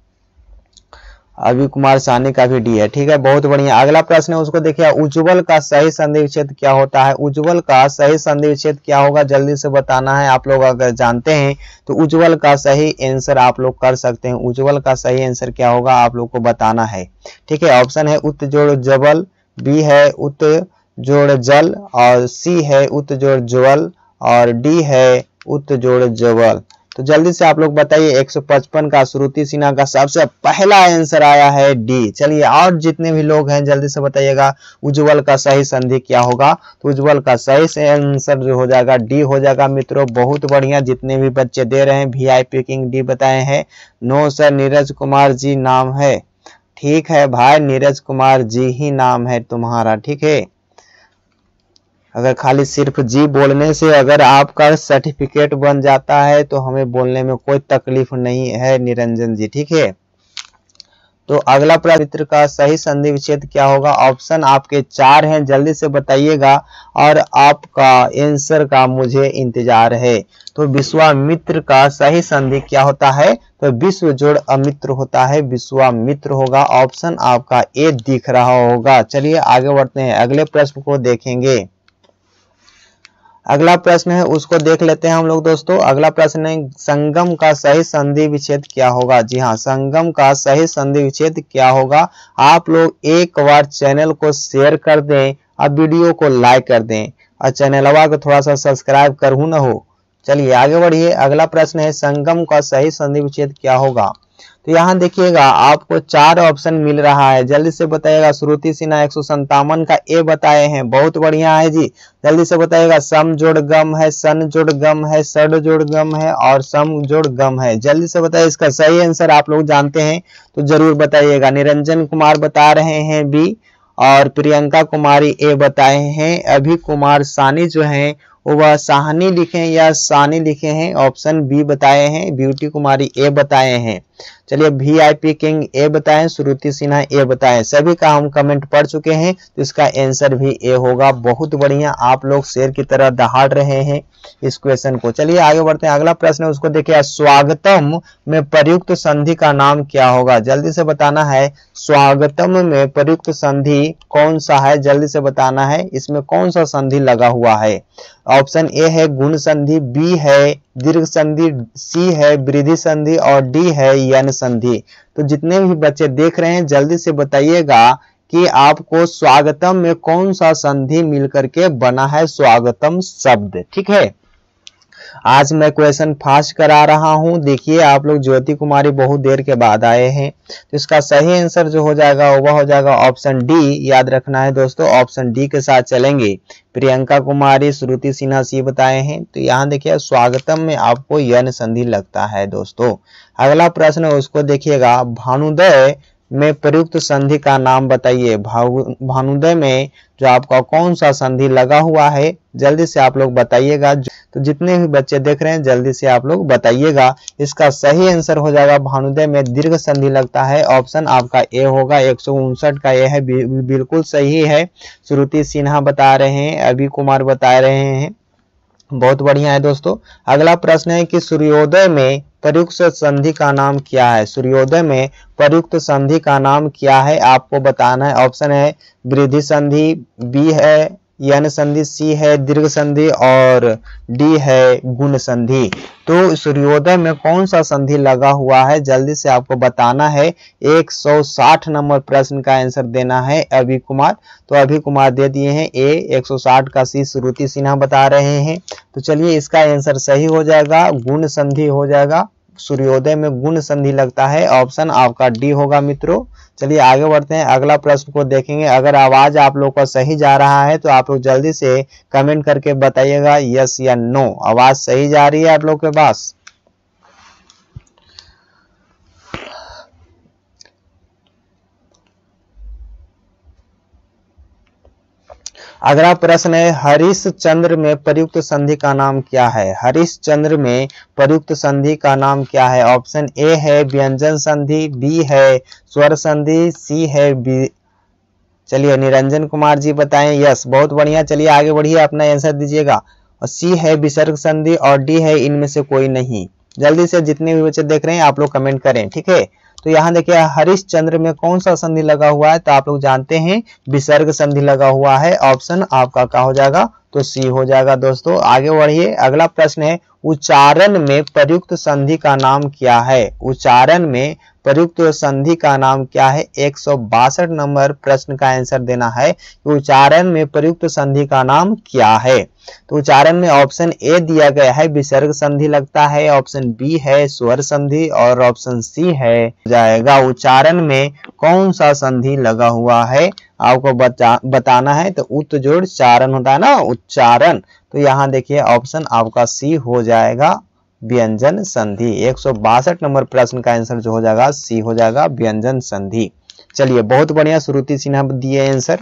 अभी कुमार सानी का भी डी है, ठीक है, बहुत बढ़िया। अगला प्रश्न है उसको देखिए। उज्ज्वल का सही संधि विच्छेद क्या होता है। उज्ज्वल का सही संधि विच्छेद क्या होगा, जल्दी से बताना है। आप लोग अगर जानते हैं तो उज्ज्वल का सही आंसर आप लोग कर सकते हैं। उज्ज्वल का सही आंसर क्या होगा आप लोग को बताना है, ठीक है। ऑप्शन है उत जोड़ जबल, बी है उत जोड़ जल, और सी है उत जोड़ ज्वल, और डी है उत जोड़ जबल। तो जल्दी से आप लोग बताइए। एक सौ पचपन का श्रुति सिन्हा का सबसे पहला आंसर आया है डी। चलिए, और जितने भी लोग हैं जल्दी से बताइएगा उज्ज्वल का सही संधि क्या होगा, तो उज्ज्वल का सही आंसर जो हो जाएगा डी हो जाएगा मित्रों। बहुत बढ़िया, जितने भी बच्चे दे रहे हैं V I P king D बताए हैं। नो सर, नीरज कुमार जी नाम है, ठीक है भाई, नीरज कुमार जी ही नाम है तुम्हारा, ठीक है। अगर खाली सिर्फ जी बोलने से अगर आपका सर्टिफिकेट बन जाता है तो हमें बोलने में कोई तकलीफ नहीं है निरंजन जी, ठीक है। तो अगला प्रश्न का सही संधि विच्छेद क्या होगा। ऑप्शन आपके चार हैं, जल्दी से बताइएगा और आपका आंसर का मुझे इंतजार है। तो विश्वामित्र का सही संधि क्या होता है, तो विश्व जोड़ अमित्र होता है, विश्वामित्र होगा। ऑप्शन आपका ए दिख रहा होगा। चलिए आगे बढ़ते हैं, अगले प्रश्न को देखेंगे। अगला प्रश्न है उसको देख लेते हैं हम लोग दोस्तों। अगला प्रश्न है संगम का सही संधि विच्छेद क्या होगा। जी हाँ, संगम का सही संधि विच्छेद क्या होगा। आप लोग एक बार चैनल को शेयर कर दें और वीडियो को लाइक कर दें और चैनलवा को थोड़ा सा सब्सक्राइब करहूं न हो। चलिए आगे बढ़िए, अगला प्रश्न है संगम का सही संधि विच्छेद क्या होगा। तो यहाँ देखिएगा आपको चार ऑप्शन मिल रहा है, जल्दी से बताइएगा। श्रुति सिन्हा एक सौ संतावन का ए बताए हैं, बहुत बढ़िया है जी। जल्दी से बताइएगा। सम जोड़ गम है, सन जोड़ गम है, षड जोड़ गम है और सम जोड़ गम है। जल्दी से बताइए, इसका सही आंसर आप लोग जानते हैं तो जरूर बताइएगा। निरंजन कुमार बता रहे हैं बी और प्रियंका कुमारी ए बताए हैं। अभी कुमार सानी जो है वह साहनी लिखे या सानी लिखे हैं, ऑप्शन बी बताए हैं। ब्यूटी कुमारी ए बताए हैं। चलिए V I P king A बताएं, श्रुति सिन्हा ए बताएं। सभी का हम कमेंट पढ़ चुके हैं तो इसका आंसर भी ए होगा। बहुत बढ़िया, आप लोग शेर की तरह दहाड़ रहे हैं इस क्वेश्चन को। चलिए आगे बढ़ते हैं। अगला प्रश्न है उसको देखिए। स्वागतम में प्रयुक्त संधि का नाम क्या होगा? जल्दी से बताना है। स्वागतम में प्रयुक्त संधि कौन सा है? जल्दी से बताना है। इसमें कौन सा संधि लगा हुआ है? ऑप्शन ए है गुण संधि, बी है दीर्घ संधि, सी है वृद्धि संधि और डी है यन संधि। तो जितने भी बच्चे देख रहे हैं जल्दी से बताइएगा कि आपको स्वागतम में कौन सा संधि मिलकर के बना है स्वागतम शब्द। ठीक है, आज मैं क्वेश्चन फास्ट करा रहा हूं। देखिए आप लोग, ज्योति कुमारी बहुत देर के बाद आए हैं तो इसका सही आंसर जो हो जाएगा वह हो जाएगा ऑप्शन डी। याद रखना है दोस्तों, ऑप्शन डी के साथ चलेंगे। प्रियंका कुमारी, श्रुति सिन्हा सी बताए हैं। तो यहाँ देखिए स्वागतम में आपको यन संधि लगता है दोस्तों। अगला प्रश्न है उसको देखिएगा। भानुदय में प्रयुक्त संधि का नाम बताइए। भानुदय में जो आपका कौन सा संधि लगा हुआ है जल्दी से आप लोग बताइएगा। तो जितने भी बच्चे देख रहे हैं जल्दी से आप लोग बताइएगा। इसका सही आंसर हो जाएगा भानुदय में दीर्घ संधि लगता है। ऑप्शन आपका ए होगा। एक सौ उनसठ का ए है, बिल्कुल सही है। श्रुति सिन्हा बता रहे हैं, अभी कुमार बता रहे हैं, बहुत बढ़िया है दोस्तों। अगला प्रश्न है कि सूर्योदय में प्रयुक्त संधि का नाम क्या है? सूर्योदय में प्रयुक्त संधि का नाम क्या है आपको बताना है। ऑप्शन है वृद्धि संधि, बी है यन संधि, सी है दीर्घ संधि और डी है गुण संधि। तो सूर्योदय में कौन सा संधि लगा हुआ है जल्दी से आपको बताना है। एक सौ साठ नंबर प्रश्न का आंसर देना है अभी कुमार। तो अभी कुमार दे दिए हैं ए। एक सौ साठ का सी श्रुति सिन्हा बता रहे हैं। तो चलिए इसका आंसर सही हो जाएगा, गुण संधि हो जाएगा। सूर्योदय में गुण संधि लगता है, ऑप्शन आपका डी होगा मित्रों। चलिए आगे बढ़ते हैं, अगला प्रश्न को देखेंगे। अगर आवाज आप लोग का सही जा रहा है तो आप लोग जल्दी से कमेंट करके बताइएगा यस या नो। आवाज सही जा रही है आप लोग के पास? अगला प्रश्न है हरीश चंद्र में प्रयुक्त संधि का नाम क्या है? हरीश चंद्र में प्रयुक्त संधि का नाम क्या है? ऑप्शन ए है व्यंजन संधि, बी है स्वर संधि, सी है बी। चलिए निरंजन कुमार जी बताएं यस, बहुत बढ़िया। चलिए आगे बढ़िए, अपना आंसर दीजिएगा। और सी है विसर्ग संधि और डी है इनमें से कोई नहीं। जल्दी से जितने भी बच्चे देख रहे हैं आप लोग कमेंट करें, ठीक है। तो यहाँ देखिए हरीश चंद्र में कौन सा संधि लगा हुआ है? तो आप लोग जानते हैं विसर्ग संधि लगा हुआ है। ऑप्शन आपका क्या हो जाएगा? तो सी हो जाएगा दोस्तों। आगे बढ़िए, अगला प्रश्न है उच्चारण में प्रयुक्त संधि का नाम क्या है? उच्चारण में प्रयुक्त संधि का नाम क्या है? एक सौ बासठ नंबर प्रश्न का आंसर देना है कि उच्चारण में प्रयुक्त संधि का नाम क्या है। तो उच्चारण में ऑप्शन ए दिया गया है विसर्ग संधि लगता है, ऑप्शन बी है स्वर संधि और ऑप्शन सी है जाएगा उच्चारण में कौन सा संधि लगा हुआ है आपको बता, बताना है। तो उत जोड़ चारण होता है ना, उच्चारण। तो यहाँ देखिए ऑप्शन आपका सी हो जाएगा व्यंजन संधि। एक सौ बासठ नंबर प्रश्न का आंसर जो हो जाएगा सी हो जाएगा व्यंजन संधि। चलिए बहुत बढ़िया, श्रुति सिन्हा दिए आंसर।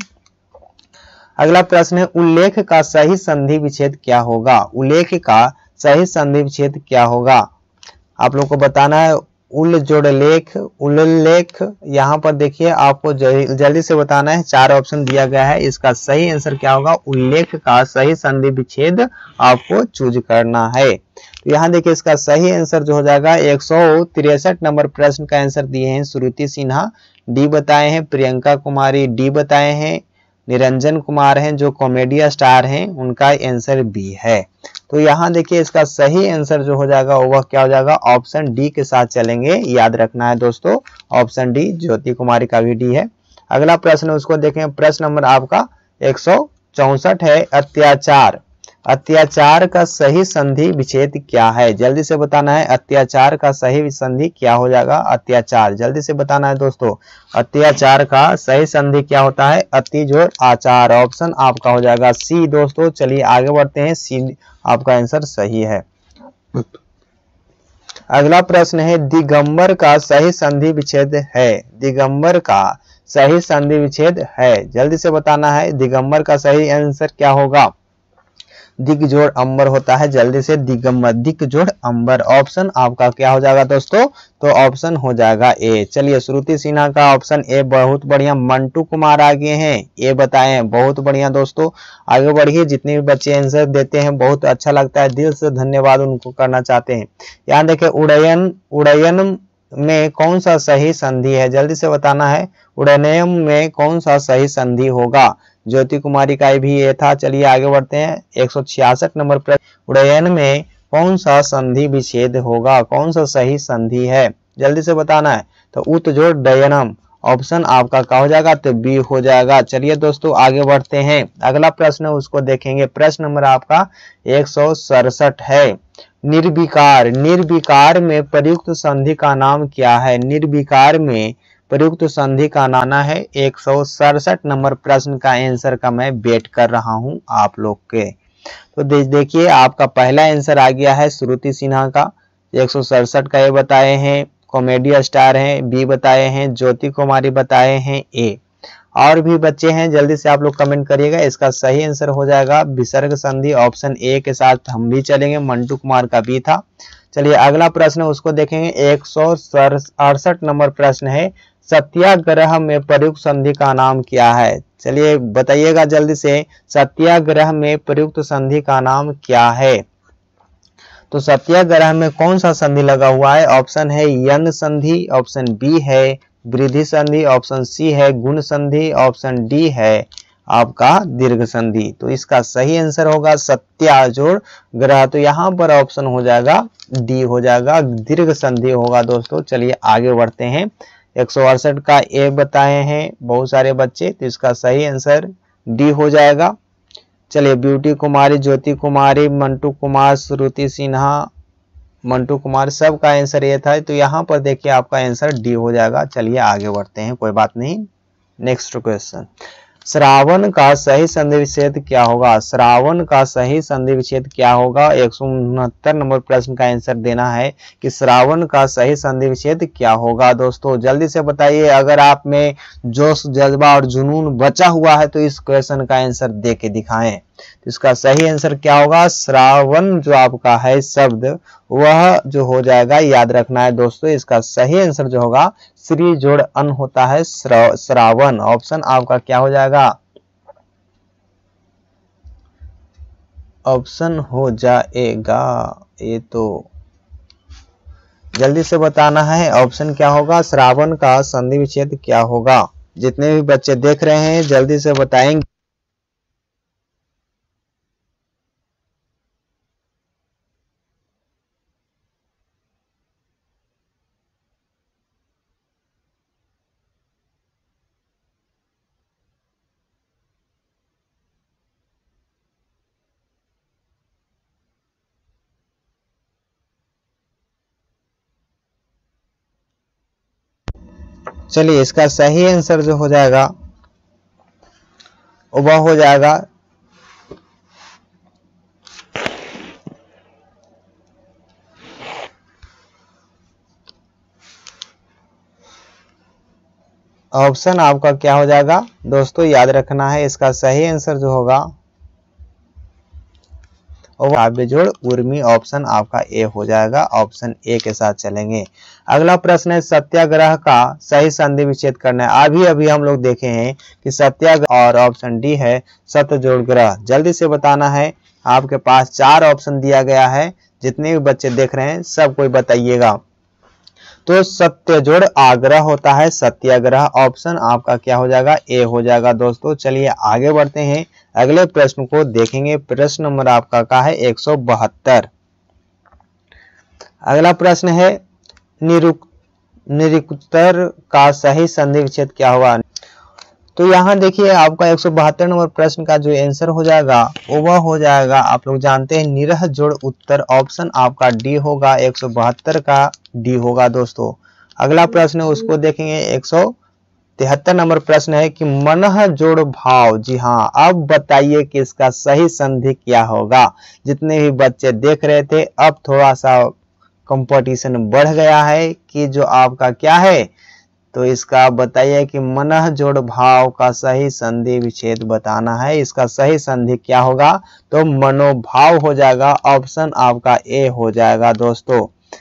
अगला प्रश्न है उल्लेख का सही संधि विच्छेद क्या होगा? उल्लेख का सही संधि विच्छेद क्या होगा आप लोग को बताना है। उल जोड़ लेख, उल्लेख। यहाँ पर देखिए आपको जल्दी से बताना है, चार ऑप्शन दिया गया है। इसका सही आंसर क्या होगा? उल्लेख का सही संधि विच्छेद आपको चूज करना है। तो यहाँ देखिए इसका सही आंसर जो हो जाएगा एक सौ तिरसठ नंबर प्रश्न का आंसर दिए हैं श्रुति सिन्हा, डी बताए हैं। प्रियंका कुमारी डी बताए हैं। निरंजन कुमार हैं जो कॉमेडी स्टार हैं, उनका आंसर बी है। तो यहाँ देखिए इसका सही आंसर जो हो जाएगा वह क्या हो जाएगा? ऑप्शन डी के साथ चलेंगे। याद रखना है दोस्तों, ऑप्शन डी। ज्योति कुमारी का भी डी है। अगला प्रश्न उसको देखें, प्रश्न नंबर आपका एक सौ चौसठ है। अत्याचार अत्याचार का सही संधि विच्छेद क्या है? जल्दी से बताना है। अत्याचार का सही संधि क्या हो जाएगा? अत्याचार। जल्दी से बताना है दोस्तों। अत्याचार का सही संधि क्या होता है? अति जोड़ आचार। ऑप्शन आपका हो जाएगा सी दोस्तों। चलिए आगे बढ़ते हैं। सी आपका आंसर सही है। अगला प्रश्न है दिगंबर का सही संधि विच्छेद है। दिगंबर का सही संधि विच्छेद है। जल्दी से बताना है। दिगंबर का सही आंसर क्या होगा? दिग जोड़ अंबर होता है। जल्दी से दिगंबर दिग जोड़ अंबर। ऑप्शन आपका क्या हो जाएगा दोस्तों? तो ऑप्शन हो जाएगा ए। चलिए श्रुति सिन्हा का ऑप्शन ए बहुत बढ़िया। मंटू कुमार आगे हैं, ए बताए हैं, बहुत बढ़िया दोस्तों। आगे बढ़िए। जितने भी बच्चे आंसर देते हैं बहुत अच्छा लगता है, दिल से धन्यवाद उनको करना चाहते हैं। यहाँ देखे उड़यन उड़यन में कौन सा सही संधि है? जल्दी से बताना है। उड़नयन में कौन सा सही संधि होगा? ज्योति कुमारी का भी ये था। चलिए आगे बढ़ते हैं। एक सौ छियासठ नंबर प्रश्न, उड़यन में कौन सा संधि विच्छेद होगा? कौन सा सही संधि है? जल्दी से बताना है। तो उत जोड़ डयनम। ऑप्शन आपका क्या हो जाएगा? तो बी हो जाएगा। चलिए दोस्तों आगे बढ़ते हैं। अगला प्रश्न उसको देखेंगे। प्रश्न नंबर आपका एक सौ सड़सठ है। निर्विकार निर्विकार में प्रयुक्त संधि का नाम क्या है? निर्विकार में प्रयुक्त संधि का नाम है। एक सौ सड़सठ नंबर प्रश्न का आंसर का मैं वेट कर रहा हूं आप लोग के। तो दे, देखिए आपका पहला आंसर आ गया है श्रुति सिन्हा का। एक सौ सड़सठ का ये बताए हैं, कॉमेडी स्टार हैं, बी बताए हैं, ज्योति कुमारी बताए हैं, ए। और भी बच्चे हैं, जल्दी से आप लोग कमेंट करिएगा। इसका सही आंसर हो जाएगा विसर्ग संधि। ऑप्शन ए के साथ हम भी चलेंगे। मंटू कुमार का भी था। चलिए अगला प्रश्न उसको देखेंगे। एक सौ अड़सठ नंबर प्रश्न है। सत्याग्रह में प्रयुक्त संधि का नाम क्या है? चलिए बताइएगा जल्दी से। सत्याग्रह में प्रयुक्त संधि का नाम क्या है? तो सत्याग्रह में कौन सा संधि लगा हुआ है? ऑप्शन है यन संधि, ऑप्शन बी है वृद्धि संधि, ऑप्शन सी है गुण संधि, ऑप्शन डी है आपका दीर्घ संधि। तो इसका सही आंसर होगा सत्या जोड़ ग्रह। तो यहाँ पर ऑप्शन हो जाएगा डी हो जाएगा, दीर्घ संधि होगा दोस्तों। चलिए आगे बढ़ते हैं। एक सौ अड़सठ का ए बताए हैं बहुत सारे बच्चे, तो इसका सही आंसर डी हो जाएगा। चलिए ब्यूटी कुमारी, ज्योति कुमारी, मंटू कुमार, श्रुति सिन्हा, मंटू कुमार, सब का आंसर ये था। तो यहाँ पर देखिए आपका आंसर डी हो जाएगा। चलिए आगे बढ़ते हैं, कोई बात नहीं। नेक्स्ट क्वेश्चन, श्रावण का सही संधि विच्छेद क्या होगा? श्रावण का सही संधि विच्छेद क्या होगा? एक सौ उनहत्तर नंबर प्रश्न का आंसर देना है कि श्रावण का सही संधि विच्छेद क्या होगा। दोस्तों जल्दी से बताइए। अगर आप में जोश, जज्बा और जुनून बचा हुआ है तो इस क्वेश्चन का आंसर दे के दिखाएं। तो इसका सही आंसर क्या होगा? श्रावण जो आपका है शब्द, वह जो हो जाएगा, याद रखना है दोस्तों। इसका सही आंसर जो होगा श्री जोड़ अन होता है, श्रावण। ऑप्शन आपका क्या हो जाएगा? ऑप्शन हो जाएगा ये, तो जल्दी से बताना है। ऑप्शन क्या होगा? श्रावण का संधि विच्छेद क्या होगा? जितने भी बच्चे देख रहे हैं जल्दी से बताएंगे। चलिए इसका सही आंसर जो हो जाएगा वह हो जाएगा ऑप्शन आपका क्या हो जाएगा दोस्तों? याद रखना है। इसका सही आंसर जो होगा काव्य जोड़ उर्मी। ऑप्शन आपका ए हो जाएगा। ऑप्शन ए के साथ चलेंगे। अगला प्रश्न है सत्याग्रह का सही संधि विच्छेद करना है। अभी अभी हम लोग देखे हैं कि सत्याग्रह, और ऑप्शन डी है सत्य जोड़ ग्रह। जल्दी से बताना है। आपके पास चार ऑप्शन दिया गया है। जितने भी बच्चे देख रहे हैं सब कोई बताइएगा। तो सत्य जोड़ आग्रह होता है सत्याग्रह। ऑप्शन आपका क्या हो जाएगा? ए हो जाएगा दोस्तों। चलिए आगे बढ़ते हैं, अगले प्रश्न को देखेंगे। प्रश्न नंबर आपका का है एक सौ बहत्तर। अगला प्रश्न है निरुक्त निरुक्तर का सही संधि विच्छेद क्या होगा? तो यहाँ देखिए आपका एक सौ बहत्तर नंबर प्रश्न का जो आंसर हो जाएगा वह हो जाएगा, आप लोग जानते हैं, निरह जोड़ उत्तर। ऑप्शन आपका डी होगा, एक सौ बहत्तर का डी होगा दोस्तों। अगला प्रश्न है उसको देखेंगे, एक सौ तिहत्तर नंबर प्रश्न है कि मनह जोड़ भाव। जी हाँ, अब बताइए कि इसका सही संधि क्या होगा। जितने भी बच्चे देख रहे थे, अब थोड़ा सा कंपटीशन बढ़ गया है कि जो आपका क्या है, तो इसका बताइए कि मनह जोड़ भाव का सही संधि विच्छेद बताना है। इसका सही संधि क्या होगा, तो मनोभाव हो जाएगा। ऑप्शन आपका ए हो जाएगा दोस्तों।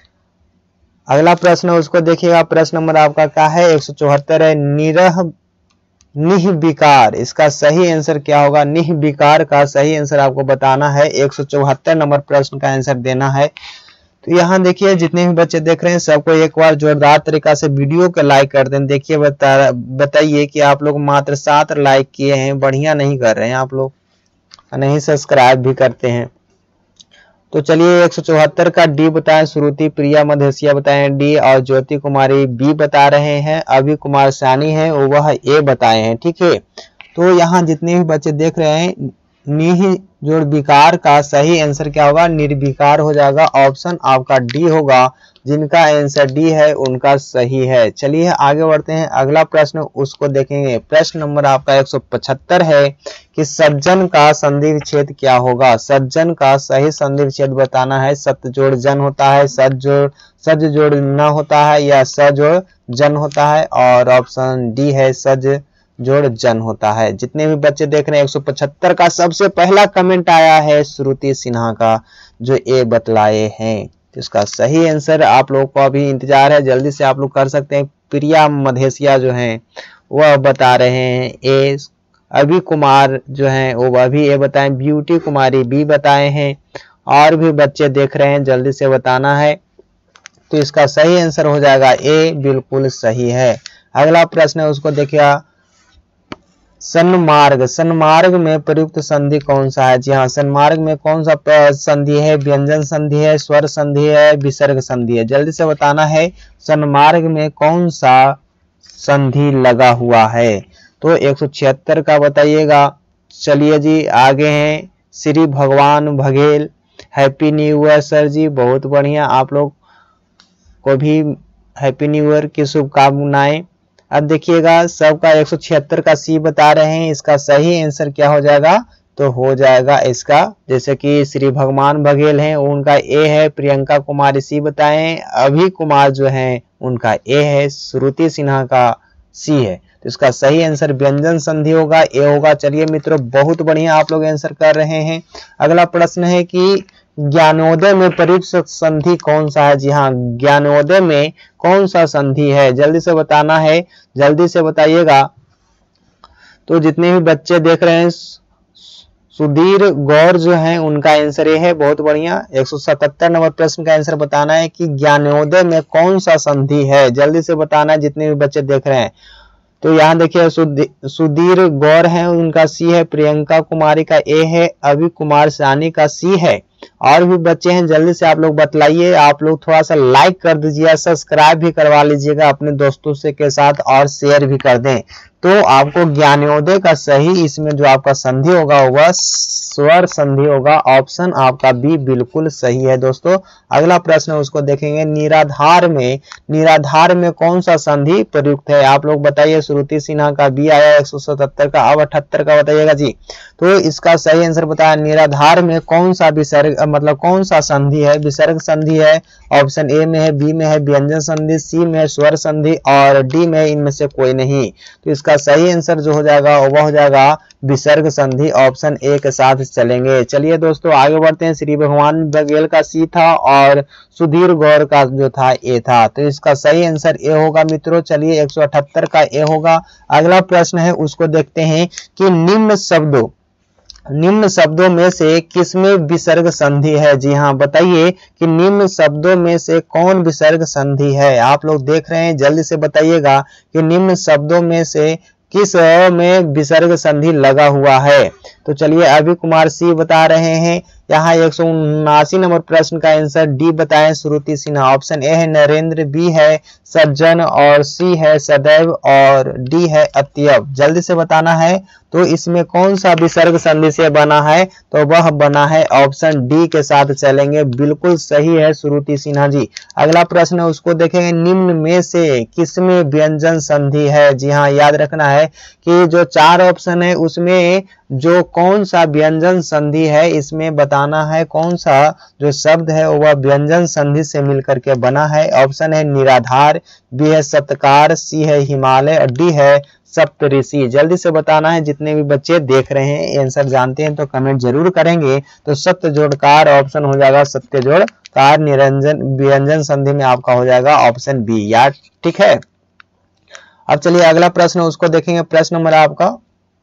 अगला प्रश्न उसको देखिएगा, प्रश्न नंबर आपका क्या है, एक सौ चौहत्तर है, निरह निःविकार। इसका सही आंसर क्या होगा, निःविकार का सही आंसर आपको बताना है। एक सौ चौहत्तर नंबर प्रश्न का आंसर देना है। तो यहाँ देखिए जितने भी बच्चे देख रहे हैं सबको एक बार जोरदार तरीका से वीडियो को लाइक कर दें। देखिए बता बताइए कि आप लोग मात्र सात लाइक किए हैं, बढ़िया नहीं कर रहे हैं आप लोग, नहीं सब्सक्राइब भी करते हैं। तो चलिए एक सौ चौहत्तर का डी बताएं, श्रुति प्रिया मधेसिया बताएं डी, और ज्योति कुमारी बी बता रहे हैं, अभी कुमार सानी है वह ए बताए हैं। ठीक है, तो यहाँ जितने भी बच्चे देख रहे हैं, निहि जोड़ विकार का सही आंसर क्या होगा, निर्विकार हो जाएगा। ऑप्शन आपका डी होगा। जिनका आंसर डी है उनका सही है। चलिए आगे बढ़ते हैं, अगला प्रश्न उसको देखेंगे। प्रश्न नंबर आपका एक सौ पचहत्तर है कि सज्जन का संधि विच्छेद क्या होगा। सज्जन का सही संधि विच्छेद बताना है। सत जोड़ जन होता है, सज जोड़ सज जोड़ न होता है, या स जोड़ जन होता है, और ऑप्शन डी है सज जोड़ जन होता है। जितने भी बच्चे देख रहे हैं, एक सौ पचहत्तर का सबसे पहला कमेंट आया है श्रुति सिन्हा का, जो ए बतलाए हैं। तो इसका सही आंसर आप लोग को अभी इंतजार है, जल्दी से आप लोग कर सकते हैं। प्रिया मधेसिया जो हैं वह बता रहे हैं ए, अभी कुमार जो हैं वो भी ए बताएं, ब्यूटी कुमारी बी बताए हैं, और भी बच्चे देख रहे हैं, जल्दी से बताना है। तो इसका सही आंसर हो जाएगा ए, बिल्कुल सही है। अगला प्रश्न है उसको देखिए, सन्मार्ग। सन्मार्ग में प्रयुक्त संधि कौन सा है। जी हाँ, सन्मार्ग में कौन सा संधि है, व्यंजन संधि है, स्वर संधि है, विसर्ग संधि है। जल्दी से बताना है सन्मार्ग में कौन सा संधि लगा हुआ है। तो एक सौ छिहत्तर का बताइएगा। चलिए जी आगे हैं, Shri Bhagwan Baghel, happy new year sir ji, बहुत बढ़िया, आप लोग को भी हैप्पी न्यू ईयर की शुभकामनाएं। अब देखिएगा सबका एक सौ छिहत्तर का सी बता रहे हैं। इसका सही आंसर क्या हो जाएगा, तो हो जाएगा इसका, जैसे कि श्री भगवान बघेल हैं उनका ए है, प्रियंका कुमारी सी बताएं, अभी कुमार जो हैं उनका ए है, श्रुति सिन्हा का सी है। तो इसका सही आंसर व्यंजन संधि होगा, ए होगा। चलिए मित्रों बहुत बढ़िया आप लोग आंसर कर रहे हैं। अगला प्रश्न है कि ज्ञानोदय में प्रयुक्त संधि कौन सा है। जी हाँ, ज्ञानोदय में कौन सा संधि है, जल्दी से बताना है, जल्दी से बताइएगा। तो जितने भी बच्चे देख रहे हैं, सुधीर गौर जो हैं उनका आंसर ये है, बहुत बढ़िया। एक सौ सतहत्तर नंबर प्रश्न का आंसर बताना है कि ज्ञानोदय में कौन सा संधि है, जल्दी से बताना है जितने भी बच्चे देख रहे हैं। तो यहाँ देखिए सुधीर गौर है उनका सी है, प्रियंका कुमारी का ए है, अभी कुमार सानी का सी है, और भी बच्चे हैं, जल्दी से आप लोग बतलाइए। आप लोग थोड़ा सा लाइक कर दीजिएगा, सब्सक्राइब भी करवा लीजिएगा अपने दोस्तों से के साथ, और शेयर भी कर दें। तो आपको ज्ञानोदय का सही इसमें जो आपका संधि होगा वह स्वर संधि होगा। ऑप्शन आपका बी बिल्कुल सही है दोस्तों। अगला प्रश्न है उसको देखेंगे, निराधार में निराधार में कौन सा संधि प्रयुक्त है। आप लोग बताइए। श्रुति सिन्हा का बी आया एक सौ सतहत्तर का, अब अठहत्तर का बताइएगा जी। तो इसका सही आंसर बताया, निराधार में कौन सा विसर्ग मतलब कौन सा संधि है, विसर्ग संधि है। ऑप्शन ए में है, बी में है व्यंजन संधि, सी में है स्वर संधि, और डी में इनमें से कोई नहीं। तो इसका सही आंसर जो हो जाएगा वह हो जाएगा विसर्ग संधि। ऑप्शन ए के साथ चलेंगे। चलिए दोस्तों आगे बढ़ते हैं। श्री भगवान बघेल का सी था और सुधीर गौर का जो था ए था, तो इसका सही आंसर ए होगा मित्रों। चलिए एक सौ अठहत्तर का ए होगा। अगला प्रश्न है उसको देखते हैं कि निम्न शब्दों निम्न शब्दों में से किसमें विसर्ग संधि है। जी हाँ, बताइए कि निम्न शब्दों में से कौन विसर्ग संधि है। आप लोग देख रहे हैं, जल्दी से बताइएगा कि निम्न शब्दों में से किस में विसर्ग संधि लगा हुआ है? तो चलिए अभी कुमार सी बता रहे हैं। यहाँ एक सौ उनासी नंबर प्रश्न का आंसर डी बताएं श्रुति सिन्हा। ऑप्शन ए है नरेंद्र, बी है सज्जन और सी है सदैव और डी है अत्यव। जल्दी से बताना है। तो इसमें कौन सा विसर्ग संधि से बना है? तो वह बना है ऑप्शन डी के साथ चलेंगे। बिल्कुल सही है श्रुति सिन्हा जी। अगला प्रश्न है उसको देखेंगे। निम्न में से किसमें व्यंजन संधि है? जी हाँ, याद रखना है कि जो चार ऑप्शन है उसमें जो कौन सा व्यंजन संधि है इसमें बताना है कौन सा जो शब्द है वह व्यंजन संधि से मिलकर के बना है। ऑप्शन है निराधार, बी है सप्तकार, सी है हिमालय और डी है सप्तऋषि। जल्दी से बताना है। जितने भी बच्चे देख रहे हैं आंसर जानते हैं तो कमेंट जरूर करेंगे। तो सप्त जोड़कार ऑप्शन हो जाएगा सत्य जोड़कार निरंजन व्यंजन संधि में आपका हो जाएगा ऑप्शन बी। यार ठीक है। अब चलिए अगला प्रश्न उसको देखेंगे। प्रश्न नंबर आपका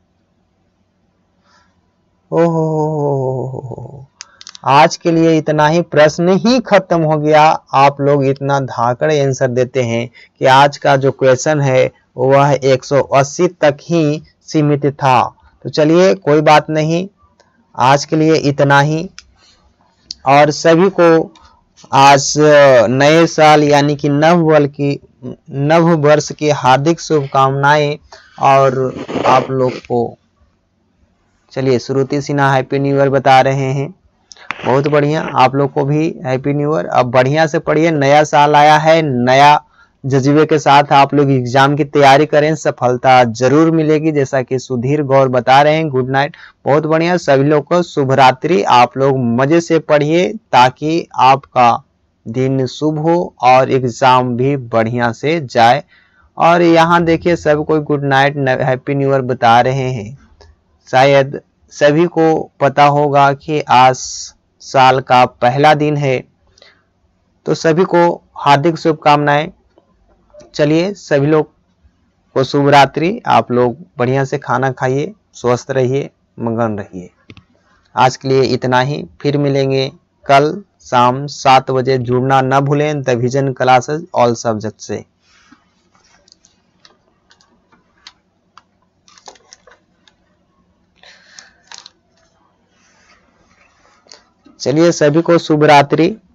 ओहो, आज के लिए इतना ही। प्रश्न ही खत्म हो गया। आप लोग इतना धाकड़ आंसर देते हैं कि आज का जो क्वेश्चन है वह एक सौ अस्सी तक ही सीमित था। तो चलिए कोई बात नहीं, आज के लिए इतना ही। और सभी को आज नए साल यानी कि नव वर्ष की नव वर्ष की हार्दिक शुभकामनाएं। और आप लोग को चलिए Shruti Sinha happy new year बता रहे हैं। बहुत बढ़िया, आप लोग को भी हैप्पी न्यू ईयर। अब बढ़िया से पढ़िए, नया साल आया है, नया जज्बे के साथ आप लोग एग्जाम की तैयारी करें, सफलता जरूर मिलेगी जैसा कि सुधीर गौर बता रहे हैं। Good night. बहुत बढ़िया, सभी लोग को शुभ रात्रि। आप लोग मजे से पढ़िए ताकि आपका दिन शुभ हो और एग्जाम भी बढ़िया से जाए। और यहाँ देखिए सब कोई good night happy new year बता रहे हैं। शायद सभी को पता होगा कि आज साल का पहला दिन है, तो सभी को हार्दिक शुभकामनाएं। चलिए सभी लोग को शुभ रात्रि। आप लोग बढ़िया से खाना खाइए, स्वस्थ रहिए, मगन रहिए। आज के लिए इतना ही। फिर मिलेंगे कल शाम सात बजे। जुड़ना न भूलें the vision classes all subject से। चलिए सभी को शुभ रात्रि।